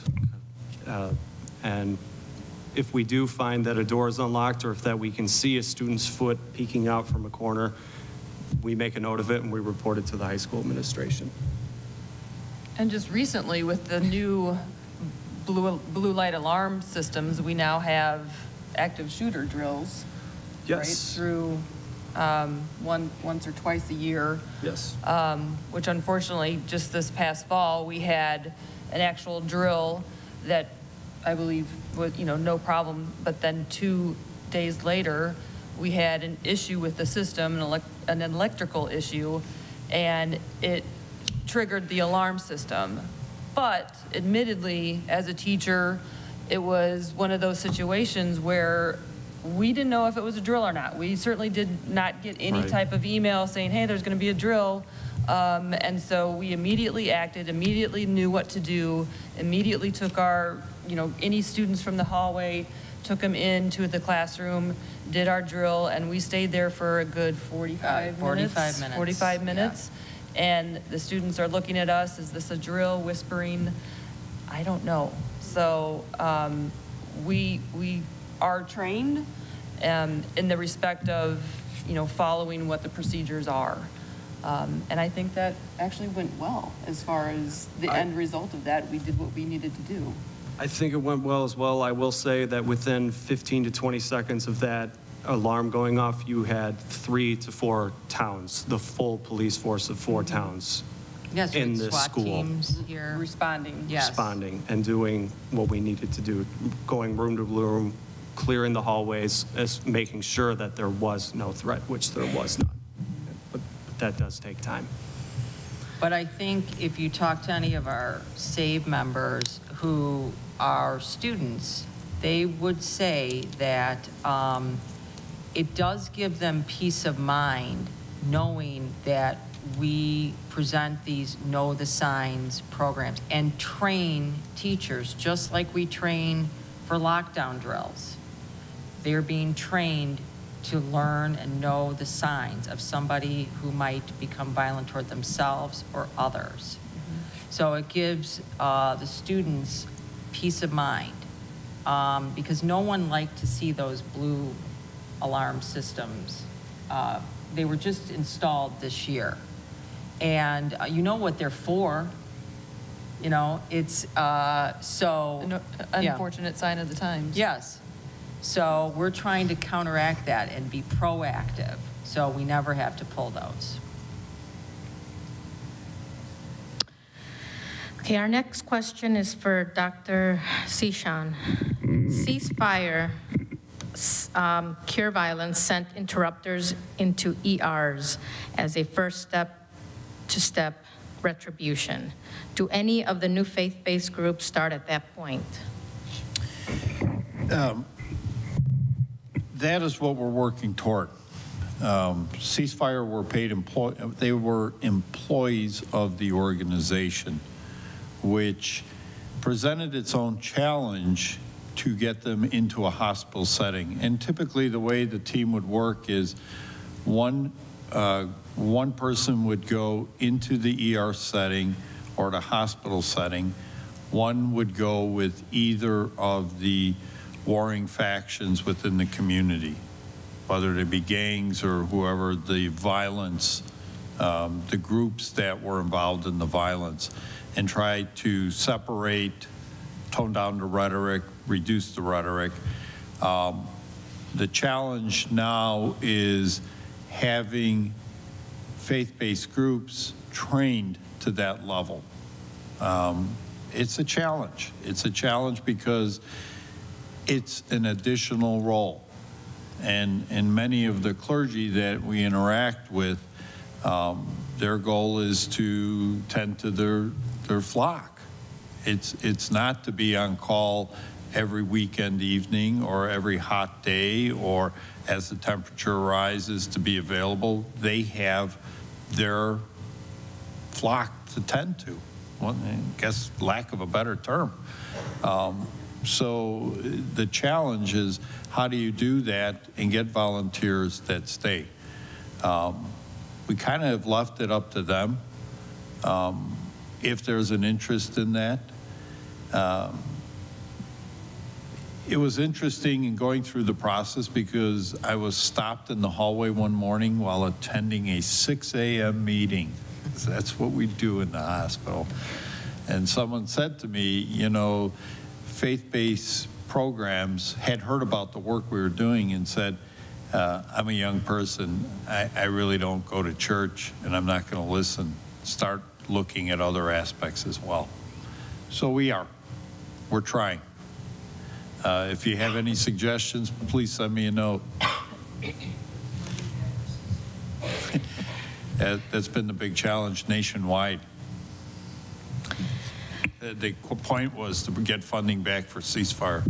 And if we do find that a door is unlocked or if that we can see a student's foot peeking out from a corner, we make a note of it and we report it to the high school administration. And just recently with the new blue light alarm systems, we now have active shooter drills. Yes. Right, through once or twice a year. Yes. Which unfortunately, just this past fall, we had an actual drill that I believe was, no problem, but then 2 days later, we had an issue with the system, an electrical issue, and it triggered the alarm system. But admittedly, as a teacher, it was one of those situations where we didn't know if it was a drill or not. We certainly did not get any type of email saying, hey, there's going to be a drill. And so we immediately acted, immediately knew what to do, immediately took our, any students from the hallway, took them into the classroom, did our drill, and we stayed there for a good 45 minutes. And the students are looking at us, is this a drill, whispering, I don't know. So we are trained in the respect of, following what the procedures are. And I think that actually went well as far as the end result of that. We did what we needed to do. I think it went well as well. I will say that within 15 to 20 seconds of that alarm going off, you had 3 to 4 towns, the full police force of 4 towns in this SWAT school. Teams here. Responding. Yes. Responding and doing what we needed to do, going room to room, clearing the hallways, making sure that there was no threat, which there was not. But that does take time. But I think if you talk to any of our SAVE members who are students, they would say that it does give them peace of mind knowing that we present these Know the Signs programs and train teachers just like we train for lockdown drills. They're being trained to learn and know the signs of somebody who might become violent toward themselves or others. So it gives the students peace of mind because no one liked to see those blue alarm systems. They were just installed this year. And you know what they're for. You know, it's so... An unfortunate sign of the times. Yes. So we're trying to counteract that and be proactive so we never have to pull those. Okay, our next question is for Dr. Sishan. Ceasefire Cure Violence sent interrupters into ERs as a first step to step retribution. Do any of the new faith-based groups start at that point? That is what we're working toward. Ceasefire were paid they were employees of the organization, which presented its own challenge to get them into a hospital setting. And typically the way the team would work is one person would go into the ER setting or the hospital setting. One would go with either of the warring factions within the community, whether they be gangs or whoever the violence, the groups that were involved in the violence, and try to separate, tone down the rhetoric, reduce the rhetoric. The challenge now is having faith-based groups trained to that level. It's a challenge. It's a challenge because it's an additional role. And many of the clergy that we interact with, their goal is to tend to their flock. It's not to be on call every weekend evening or every hot day or as the temperature rises to be available. They have their flock to tend to. Well, I guess lack of a better term. So the challenge is how do you do that and get volunteers that stay? We kind of have left it up to them. If there's an interest in that. It was interesting in going through the process because I was stopped in the hallway one morning while attending a 6 a.m. meeting. That's what we do in the hospital. And someone said to me, you know, faith-based programs had heard about the work we were doing and said, I'm a young person. I really don't go to church and I'm not going to listen. Start looking at other aspects as well. So we're trying. If you have any suggestions, please send me a note. That's been the big challenge nationwide. The point was to get funding back for ceasefire.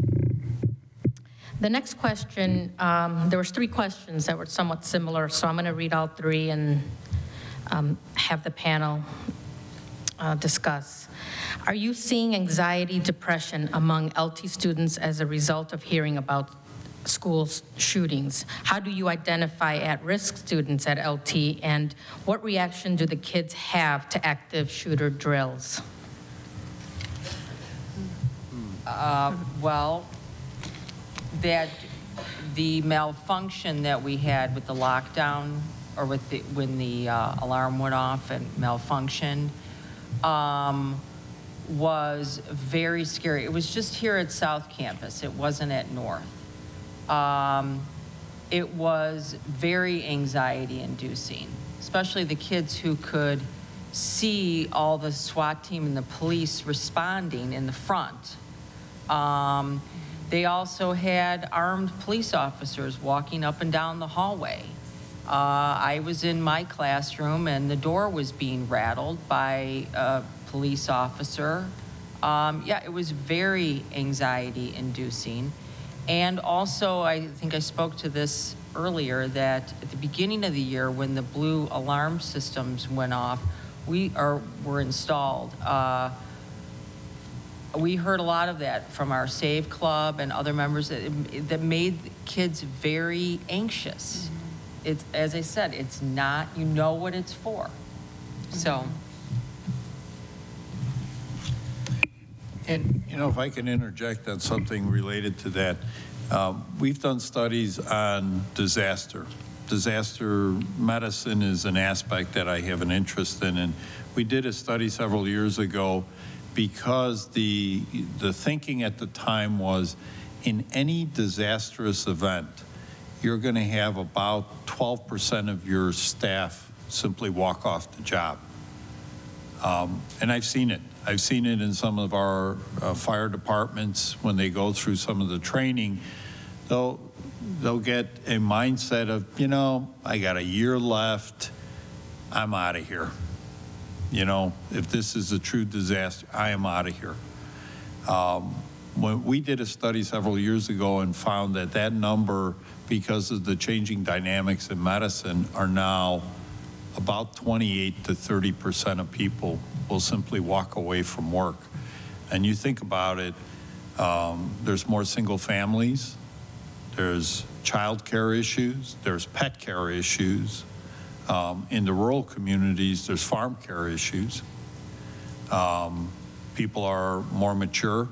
The next question, there was 3 questions that were somewhat similar, so I'm going to read all 3 and have the panel discuss. Are you seeing anxiety, depression among LT students as a result of hearing about school shootings? How do you identify at-risk students at LT, and what reaction do the kids have to active shooter drills? Well, that the malfunction that we had with the lockdown, or with when the alarm went off and malfunctioned, was very scary. It was just here at South Campus. It wasn't at North. It was very anxiety-inducing, especially the kids who could see all the SWAT team and the police responding in the front. They also had armed police officers walking up and down the hallway. I was in my classroom and the door was being rattled by a police officer. Yeah, it was very anxiety inducing. And also, I think I spoke to this earlier, that at the beginning of the year when the blue alarm systems went off, were installed, we heard a lot of that from our Save Club and other members that made kids very anxious. It's, as I said, it's not, you know what it's for. So. And, you know, if I can interject on something related to that, we've done studies on disaster. Disaster medicine is an aspect that I have an interest in, and we did a study several years ago because the thinking at the time was in any disastrous event, you're going to have about 12% of your staff simply walk off the job. And I've seen it. I've seen it in some of our fire departments when they go through some of the training. They'll get a mindset of, you know, I got a year left, I'm out of here. You know, if this is a true disaster, I am out of here. When we did a study several years ago and found that that number, because of the changing dynamics in medicine, are now about 28 to 30% of people will simply walk away from work. And you think about it, there's more single families, there's child care issues, there's pet care issues. In the rural communities, there's farm care issues. People are more mature.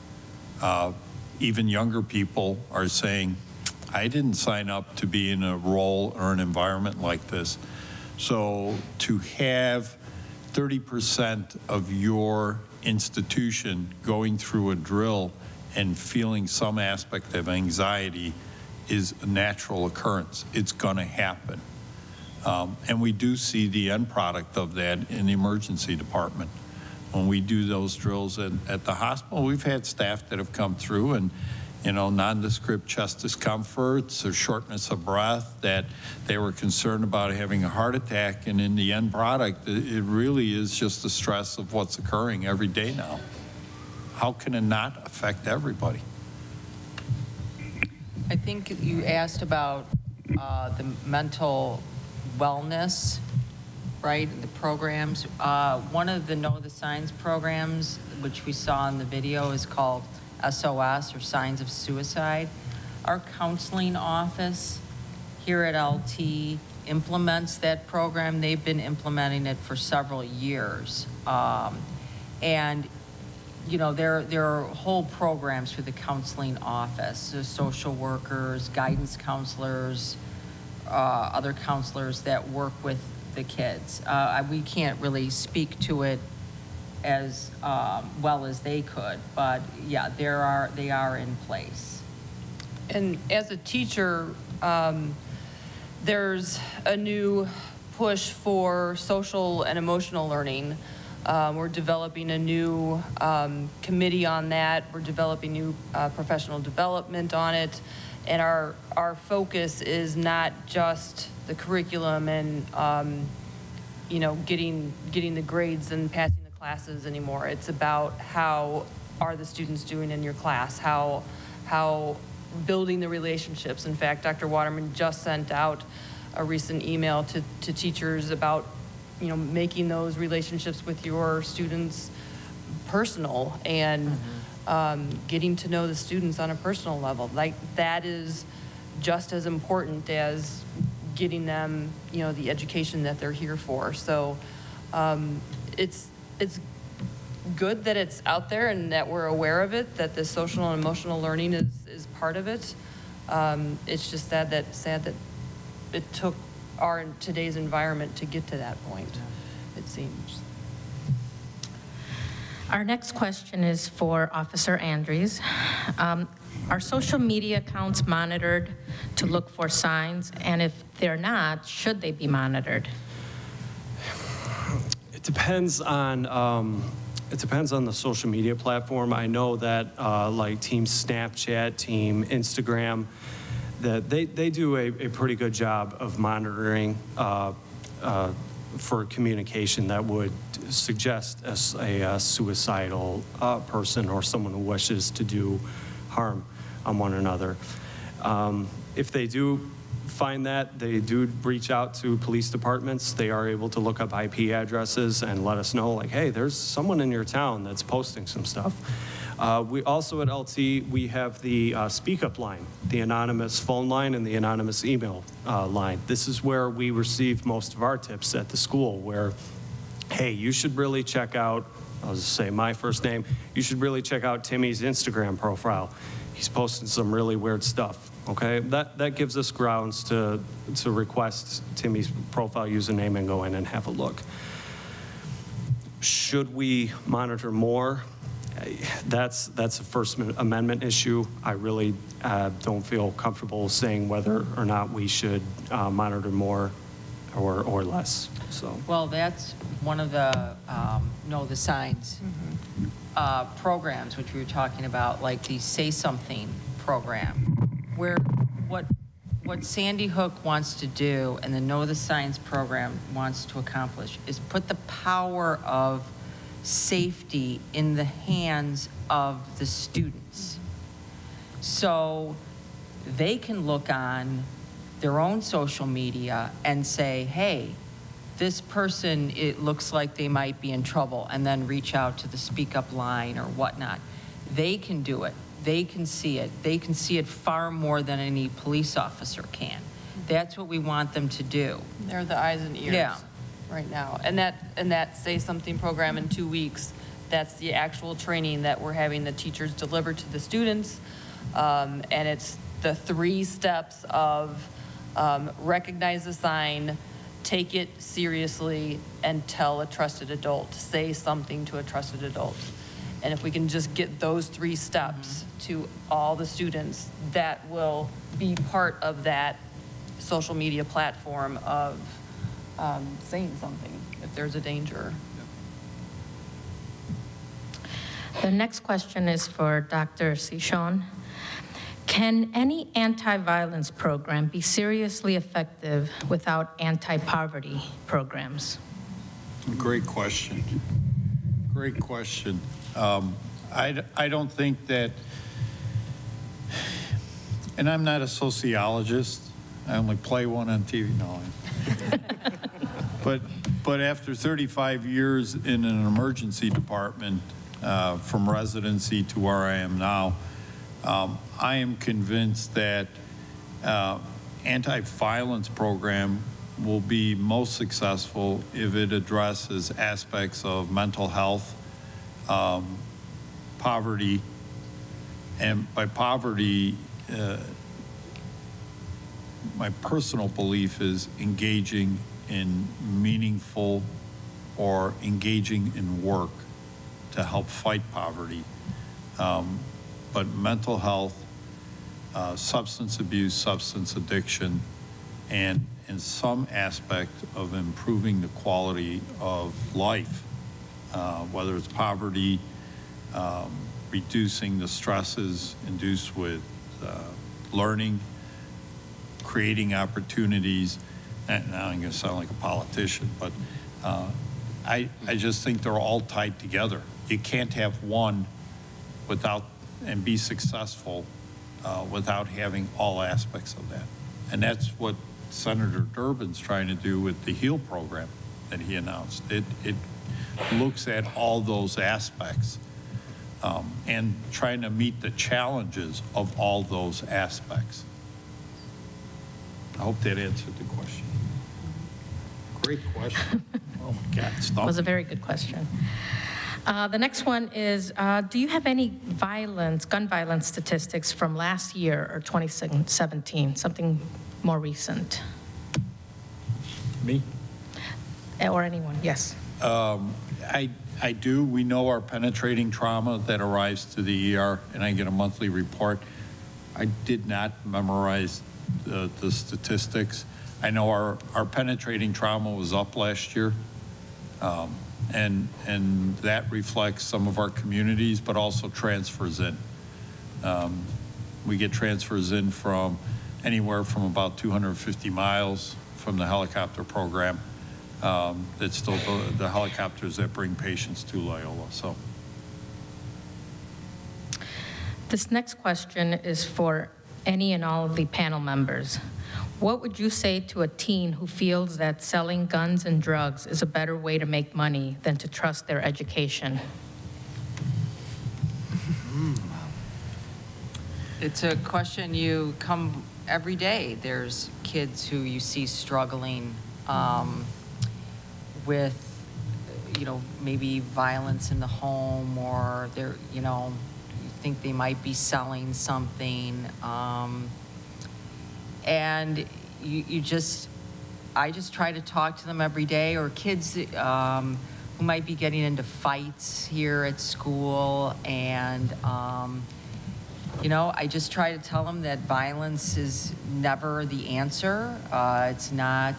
Even younger people are saying, I didn't sign up to be in a role or an environment like this. So to have 30% of your institution going through a drill and feeling some aspect of anxiety is a natural occurrence. It's going to happen. And we do see the end product of that in the emergency department. When we do those drills at the hospital, we've had staff that have come through and, you know, nondescript chest discomforts or shortness of breath, that they were concerned about having a heart attack, and in the end product, it really is just the stress of what's occurring every day now. How can it not affect everybody? I think you asked about the mental wellness, right, the programs. One of the Know the Signs programs, which we saw in the video, is called SOS, or Signs of Suicide. Our counseling office here at LT implements that program. They've been implementing it for several years. And you know, there are whole programs for the counseling office. There's social workers, guidance counselors, other counselors that work with the kids. We can't really speak to it as well as they could, but yeah, they are in place. And as a teacher, there's a new push for social and emotional learning. We're developing a new committee on that. We're developing new professional development on it. And our focus is not just the curriculum and you know, getting the grades and passing the classes anymore. It's about how are the students doing in your class, how building the relationships. In fact, Dr. Waterman just sent out a recent email to teachers about, you know, making those relationships with your students personal and getting to know the students on a personal level. Like, that is just as important as getting them, you know, the education that they're here for. So it's good that it's out there and that we're aware of it, that the social and emotional learning is part of it. It's just sad that it took our today's environment to get to that point, it seems. Our next question is for Officer Andrews. Are social media accounts monitored to look for signs? And if they're not, should they be monitored? It depends on the social media platform. I know that like Team Snapchat, Team Instagram, that they do a pretty good job of monitoring for communication that would suggest a suicidal person or someone who wishes to do harm on one another. If they do find that, they do reach out to police departments. They are able to look up IP addresses and let us know, like, hey, there's someone in your town that's posting some stuff. We also at LT, we have the speak up line, the anonymous phone line and the anonymous email line. This is where we receive most of our tips at the school, where, hey, you should really check out, I'll just say my first name, you should really check out Timmy's Instagram profile. He's posting some really weird stuff, okay? That gives us grounds to request Timmy's profile username and go in and have a look. Should we monitor more? That's a First Amendment issue. I really don't feel comfortable saying whether or not we should monitor more or less. So. Well, that's one of the Know the Signs programs, which we were talking about, like the Say Something program, where what Sandy Hook wants to do and the Know the Signs program wants to accomplish is put the power of safety in the hands of the students. So they can look on their own social media and say, hey, this person, it looks like they might be in trouble, and then reach out to the Speak Up line or whatnot. They can do it. They can see it. They can see it far more than any police officer can. That's what we want them to do. They're the eyes and ears. Yeah. Right now. And that Say Something program in 2 weeks, that's the actual training that we're having the teachers deliver to the students. And it's the 3 steps of recognize the sign, take it seriously, and tell a trusted adult. Say something to a trusted adult. And if we can just get those 3 steps to all the students, that will be part of that social media platform of saying something if there's a danger. The next question is for Dr. Cichon. Can any anti-violence program be seriously effective without anti-poverty programs? Great question. Great question. I don't think that, and I'm not a sociologist. I only play one on TV. No. But after 35 years in an emergency department, from residency to where I am now, I am convinced that anti-violence program will be most successful if it addresses aspects of mental health, poverty, and by poverty, my personal belief is engaging in meaningful or engaging in work to help fight poverty. But mental health, substance abuse, substance addiction, and in some aspect of improving the quality of life, whether it's poverty, reducing the stresses induced with learning, creating opportunities. Now I'm going to sound like a politician, but I just think they're all tied together. You can't have one without and be successful without having all aspects of that. And that's what Senator Durbin's trying to do with the HEAL program that he announced. It looks at all those aspects and trying to meet the challenges of all those aspects. I hope that answered the question. Great question. Oh my God, That was a very good question. The next one is, do you have any gun violence statistics from last year or 2017, something more recent? Me? Or anyone, yes. I do. We know our penetrating trauma that arrives to the ER, and I get a monthly report. I did not memorize the statistics. I know our penetrating trauma was up last year, and that reflects some of our communities, but also transfers in. We get transfers in from anywhere from about 250 miles from the helicopter program. It's still the helicopters that bring patients to Loyola. So, this next question is for any and all of the panel members. What would you say to a teen who feels that selling guns and drugs is a better way to make money than to trust their education? It's a question you come every day. There's kids who you see struggling with, maybe violence in the home, or they're, you think they might be selling something. And I just try to talk to them every day, or kids who might be getting into fights here at school, and I just try to tell them that violence is never the answer. It's not.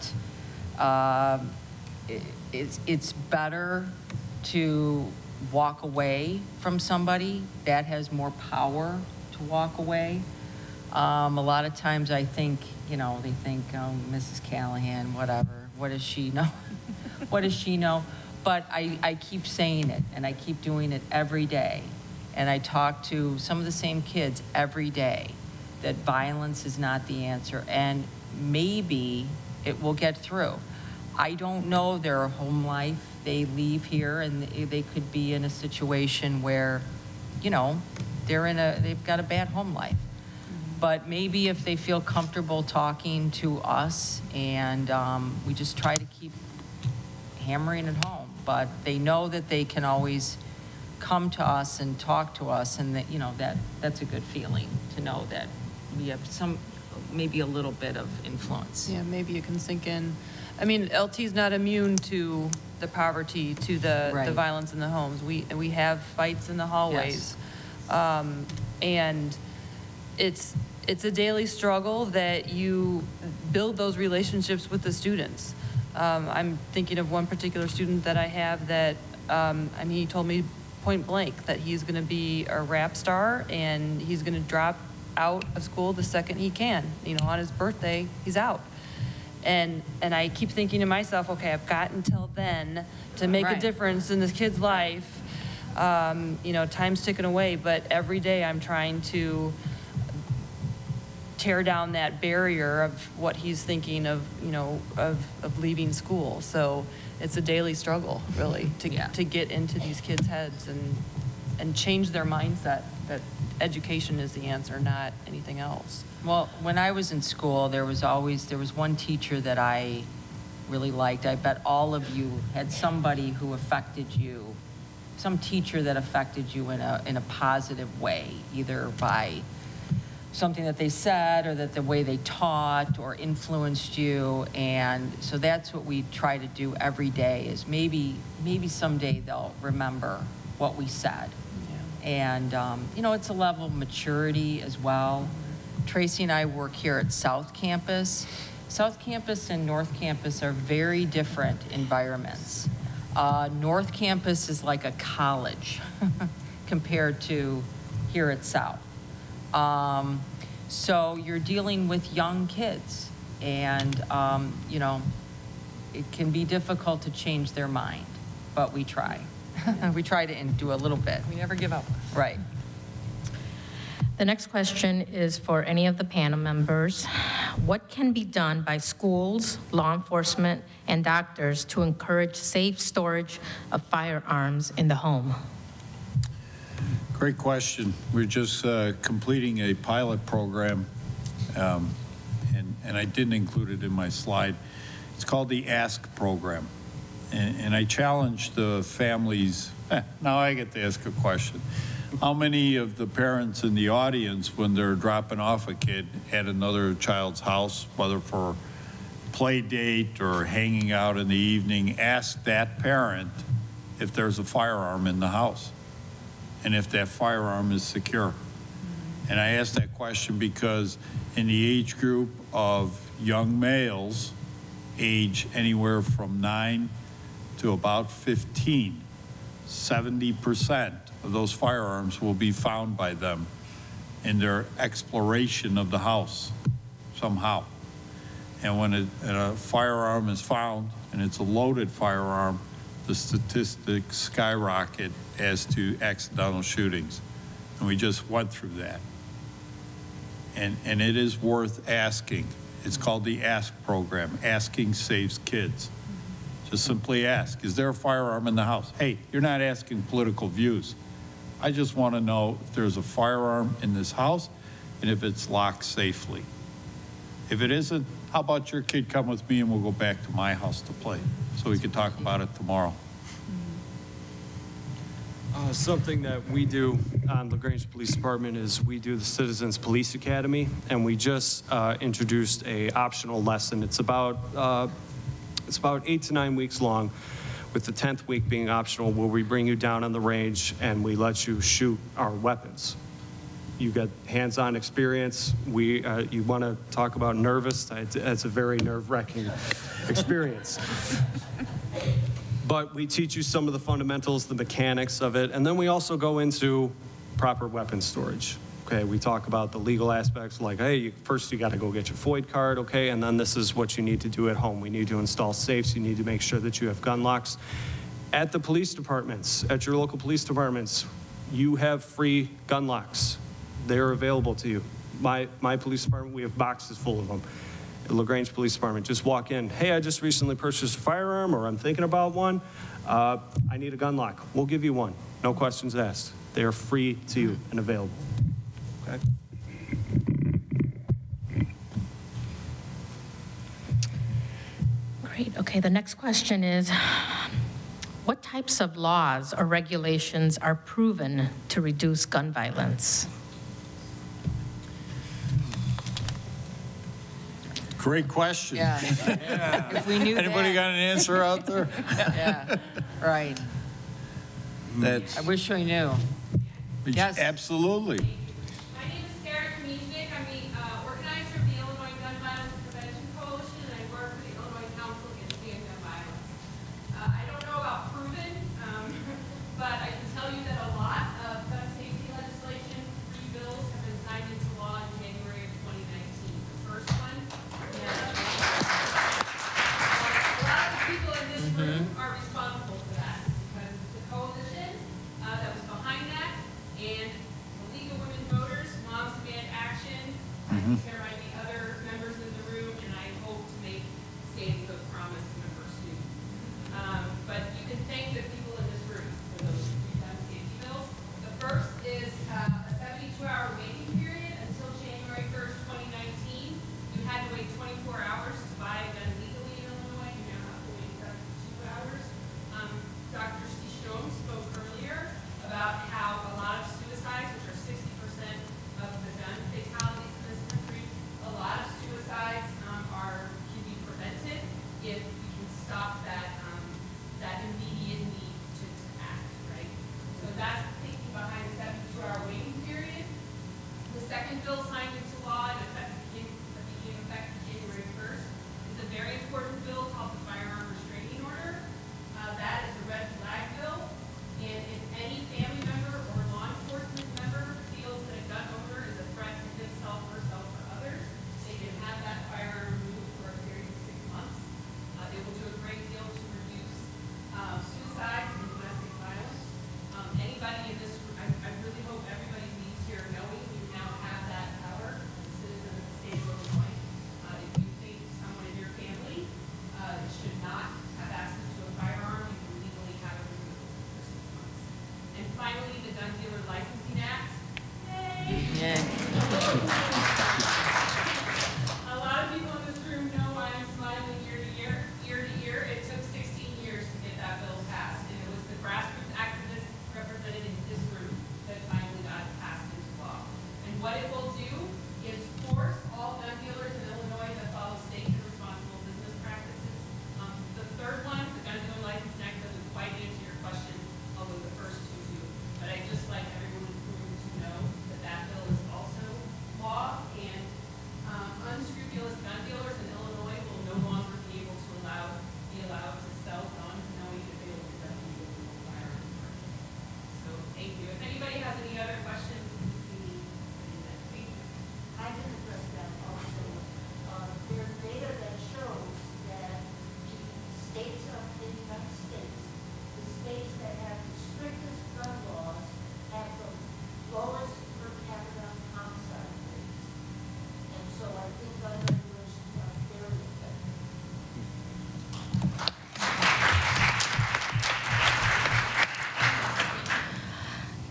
It's better to walk away from somebody that has more power to walk away. A lot of times I think, they think, oh, Mrs. Callahan, whatever, what does she know? What does she know? But I keep saying it, and I keep doing it every day. And I talk to some of the same kids every day, that violence is not the answer, and maybe it will get through. I don't know their home life. They leave here and they could be in a situation where, they've got a bad home life. But maybe if they feel comfortable talking to us, and we just try to keep hammering it home, but they know that they can always come to us and talk to us, and that, that's a good feeling to know that we have maybe a little bit of influence. Yeah, maybe it can sink in. I mean, LT's not immune to the poverty, to the violence in the homes. We have fights in the hallways. Yes. And it's a daily struggle that you build those relationships with the students. I'm thinking of one particular student that I have that, he told me point blank that he's going to be a rap star, and he's going to drop out of school the second he can. On his birthday, he's out. And I keep thinking to myself, okay, I've got until then to make a difference in this kid's life. Time's ticking away, but every day I'm trying to tear down that barrier of what he's thinking of, of leaving school. So it's a daily struggle, really, to get into these kids' heads and change their mindset that education is the answer, not anything else. Well, when I was in school, there was one teacher that I really liked. I bet all of you had somebody who affected you, some teacher that affected you in a positive way, either by something that they said, or that the way they taught or influenced you. And so that's what we try to do every day, is maybe someday they'll remember what we said. Yeah. And it's a level of maturity as well. Tracy and I work here at South Campus. South Campus and North Campus are very different environments. North Campus is like a college compared to here at South. So you're dealing with young kids, and it can be difficult to change their mind, but we try. We try to do a little bit. We never give up. Right. The next question is for any of the panel members. What can be done by schools, law enforcement, and doctors to encourage safe storage of firearms in the home? Great question. We're just completing a pilot program, and I didn't include it in my slide. It's called the ASK program. And I challenged the families. Now I get to ask a question. How many of the parents in the audience, when they're dropping off a kid at another child's house, whether for play date or hanging out in the evening, ask that parent if there's a firearm in the house and if that firearm is secure? And I asked that question because in the age group of young males, age anywhere from 9 to about 15, 70% of those firearms will be found by them in their exploration of the house. somehow. And when a firearm is found, and it's a loaded firearm, the statistics skyrocket as to accidental shootings. And we just went through that. And it is worth asking. It's called the ASK program. Asking saves kids. Just simply ask, is there a firearm in the house? Hey, you're not asking political views. I just want to know if there's a firearm in this house and if it's locked safely. If it isn't, how about your kid come with me and we'll go back to my house to play so we can talk about it tomorrow. Something that we do on the Grange Police Department is we do the Citizens Police Academy, and we just introduced a optional lesson. It's about 8 to 9 weeks long, with the 10th week being optional, where we bring you down on the range and we let you shoot our weapons. You get hands-on experience. You want to talk about nervous? It's a very nerve-wracking experience. But we teach you some of the fundamentals, the mechanics of it, and then we also go into proper weapon storage. Okay, we talk about the legal aspects, like, hey, first you got to go get your FOID card, okay, and then this is what you need to do at home. We need to install safes. You need to make sure that you have gun locks. At the police departments, at your local police departments, you have free gun locks. They're available to you. My police department, we have boxes full of them. LaGrange Police Department, just walk in. Hey, I just recently purchased a firearm, or I'm thinking about one. I need a gun lock. We'll give you one. No questions asked. They are free to you and available. Okay. Great. Okay, the next question is, what types of laws or regulations are proven to reduce gun violence? Great question. Yeah. If we knew Anybody that. got an answer out there? Yeah, right. That's I wish we knew. Yes. absolutely. My name is Sarah Kamichnik. I'm the organizer of the Illinois Gun Violence Prevention Coalition, and I work for the Illinois Council Against Gun Violence. I don't know about proven, but I can tell you that a lot of gun safety legislation, 3 bills, have been signed into law in January of 2019. The first one, a lot of the people in this room are responsible for that, because the coalition that was behind that, and the League of Women Voters, Moms Demand Action. I think there might be other members in the room, and I hope to make Sandy Hook Promise members soon. But you can thank the people in this room for those 3 gun safety bills. The first is a 72-hour waiting period until January 1st, 2019. You had to wait 24 hours to buy a gun legally in Illinois. You now have to wait 72 hours. Dr. Stishom spoke earlier about how a lot of suicides, which are 60% of the gun fatalities in this country,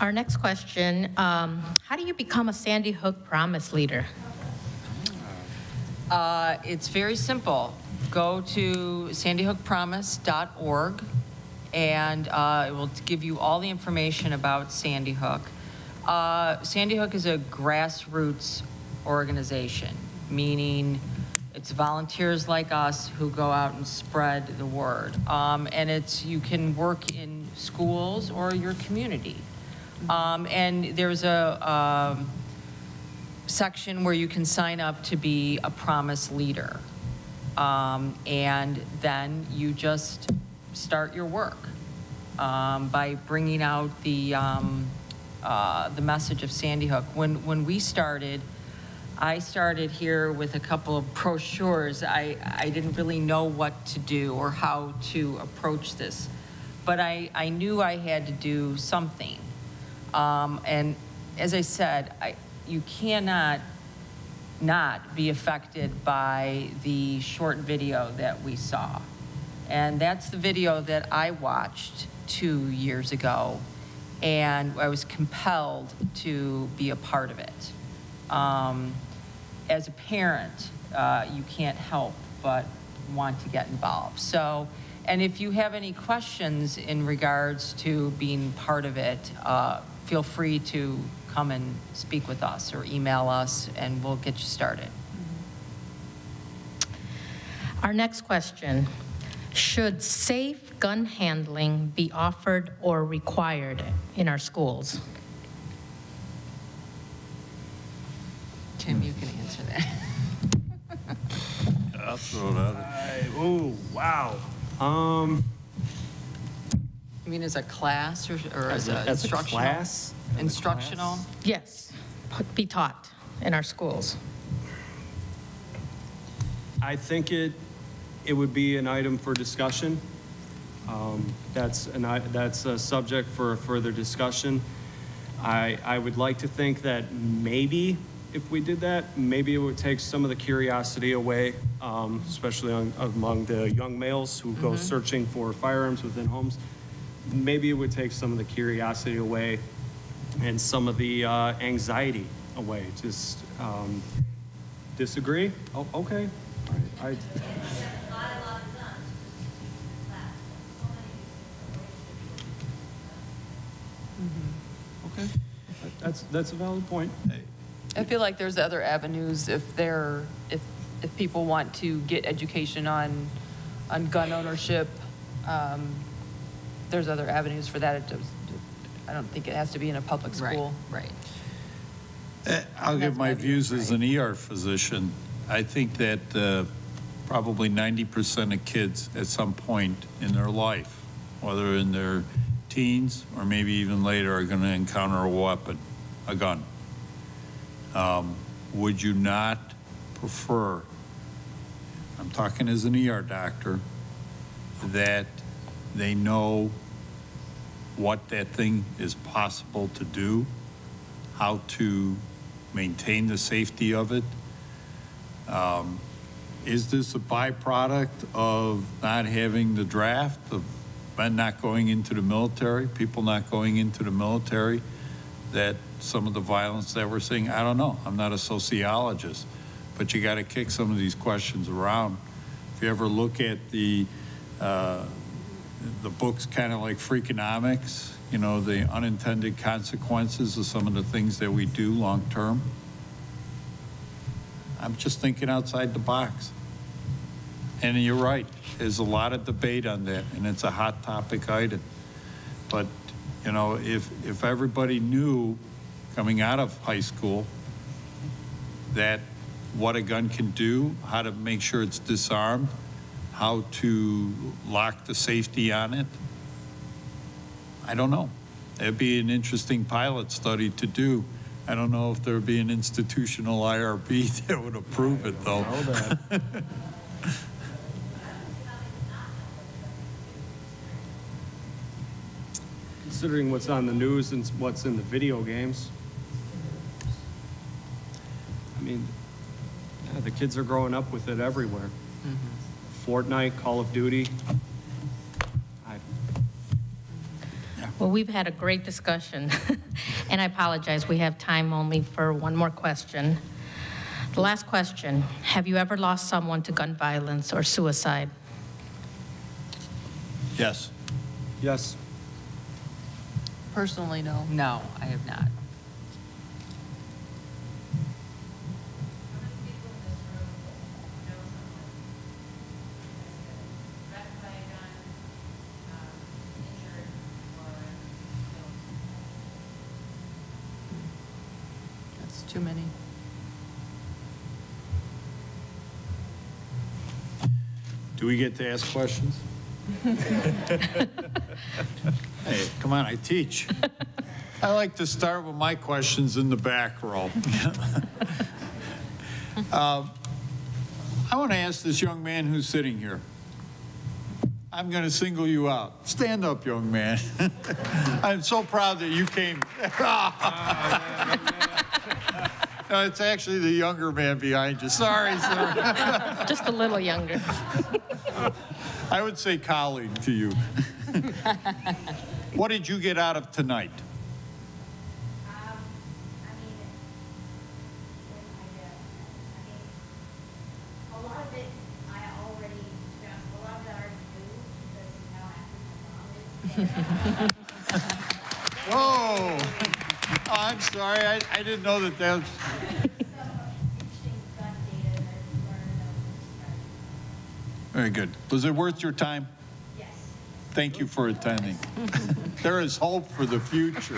Our next question, how do you become a Sandy Hook Promise leader? It's very simple. Go to sandyhookpromise.org, and it will give you all the information about Sandy Hook. Sandy Hook is a grassroots organization, meaning it's volunteers like us who go out and spread the word. And you can work in schools or your community. And there's a section where you can sign up to be a Promise leader. And then you just start your work by bringing out the message of Sandy Hook. When we started, I started here with a couple of brochures. I didn't really know what to do or how to approach this, but I knew I had to do something. And as I said, you cannot not be affected by the short video that we saw. And that's the video that I watched 2 years ago, and I was compelled to be a part of it. As a parent, you can't help but want to get involved. So, and if you have any questions in regards to being part of it, feel free to come and speak with us or email us, and we'll get you started. Our next question, should safe gun handling be offered or required in our schools? Tim, you can answer that. I'll throw it out. Oh, wow. You mean as a class or as a As a instructional? class? Instructional? Yes, be taught in our schools. I think it would be an item for discussion. That's a subject for further discussion. I would like to think that maybe if we did that, maybe it would take some of the curiosity away, especially among the young males who go searching for firearms within homes. Maybe it would take some of the curiosity away and some of the anxiety away. Just disagree? Oh, okay. All right. Okay. That's a valid point. I feel like there's other avenues if people want to get education on gun ownership. There's other avenues for that. I don't think it has to be in a public school. Right. I'll give my views as an ER physician. I think that probably 90% of kids at some point in their life, whether in their teens or maybe even later, are going to encounter a weapon, a gun. Would you not prefer, I'm talking as an ER doctor, that they know what that thing is possible to do, how to maintain the safety of it? Is this a byproduct of not having the draft, of men not going into the military, people not going into the military, that some of the violence that we're seeing? I don't know. I'm not a sociologist, but you got to kick some of these questions around. If you ever look at the books kind of like Freakonomics, you know, the unintended consequences of some of the things that we do long term. I'm just thinking outside the box. And you're right, there's a lot of debate on that, and it's a hot topic item. But, you know, if everybody knew coming out of high school that what a gun can do, how to make sure it's disarmed, how to lock the safety on it, I don't know. It'd be an interesting pilot study to do. I don't know if there would be an institutional IRB that would approve it, though. Considering what's on the news and what's in the video games, I mean, yeah, the kids are growing up with it everywhere. Fortnite, Call of Duty. Well, we've had a great discussion. And I apologize, we have time only for one more question. The last question, have you ever lost someone to gun violence or suicide? Yes. Yes. Personally, no. No, I have not. How many people in this room know someone that's been threatened by a gun, injured, or killed? That's too many. Do we get to ask questions? Hey, come on, I teach. I like to start with my questions in the back row. I want to ask this young man who's sitting here. I'm going to single you out. Stand up, young man. I'm so proud that you came. No, it's actually the younger man behind you. Sorry, sir. Just a little younger. I would say colleague to you. What did you get out of tonight? I mean, what did I get? I mean, a lot of it I already, to be honest, a lot of it I already knew because now I have to my mom. Whoa. Oh, I'm sorry. I didn't know that that was... Some interesting gun data that I've learned about this. Very good. Was it worth your time? Yes. Thank you for attending. There is hope for the future.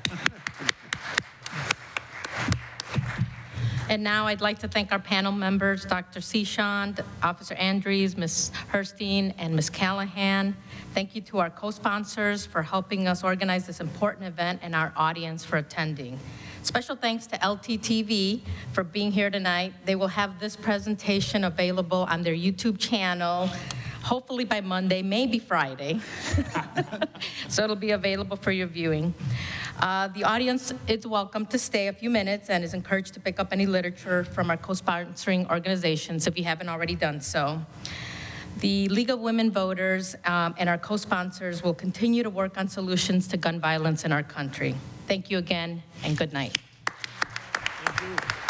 And now I'd like to thank our panel members, Dr. Cishon, Officer Andrews, Ms. Herstein, and Ms. Callahan. Thank you to our co-sponsors for helping us organize this important event and our audience for attending. Special thanks to LTTV for being here tonight. They will have this presentation available on their YouTube channel, hopefully by Monday, maybe Friday. So it'll be available for your viewing. The audience is welcome to stay a few minutes and is encouraged to pick up any literature from our co-sponsoring organizations if you haven't already done so. The League of Women Voters and our co-sponsors will continue to work on solutions to gun violence in our country. Thank you again, and good night. Thank you.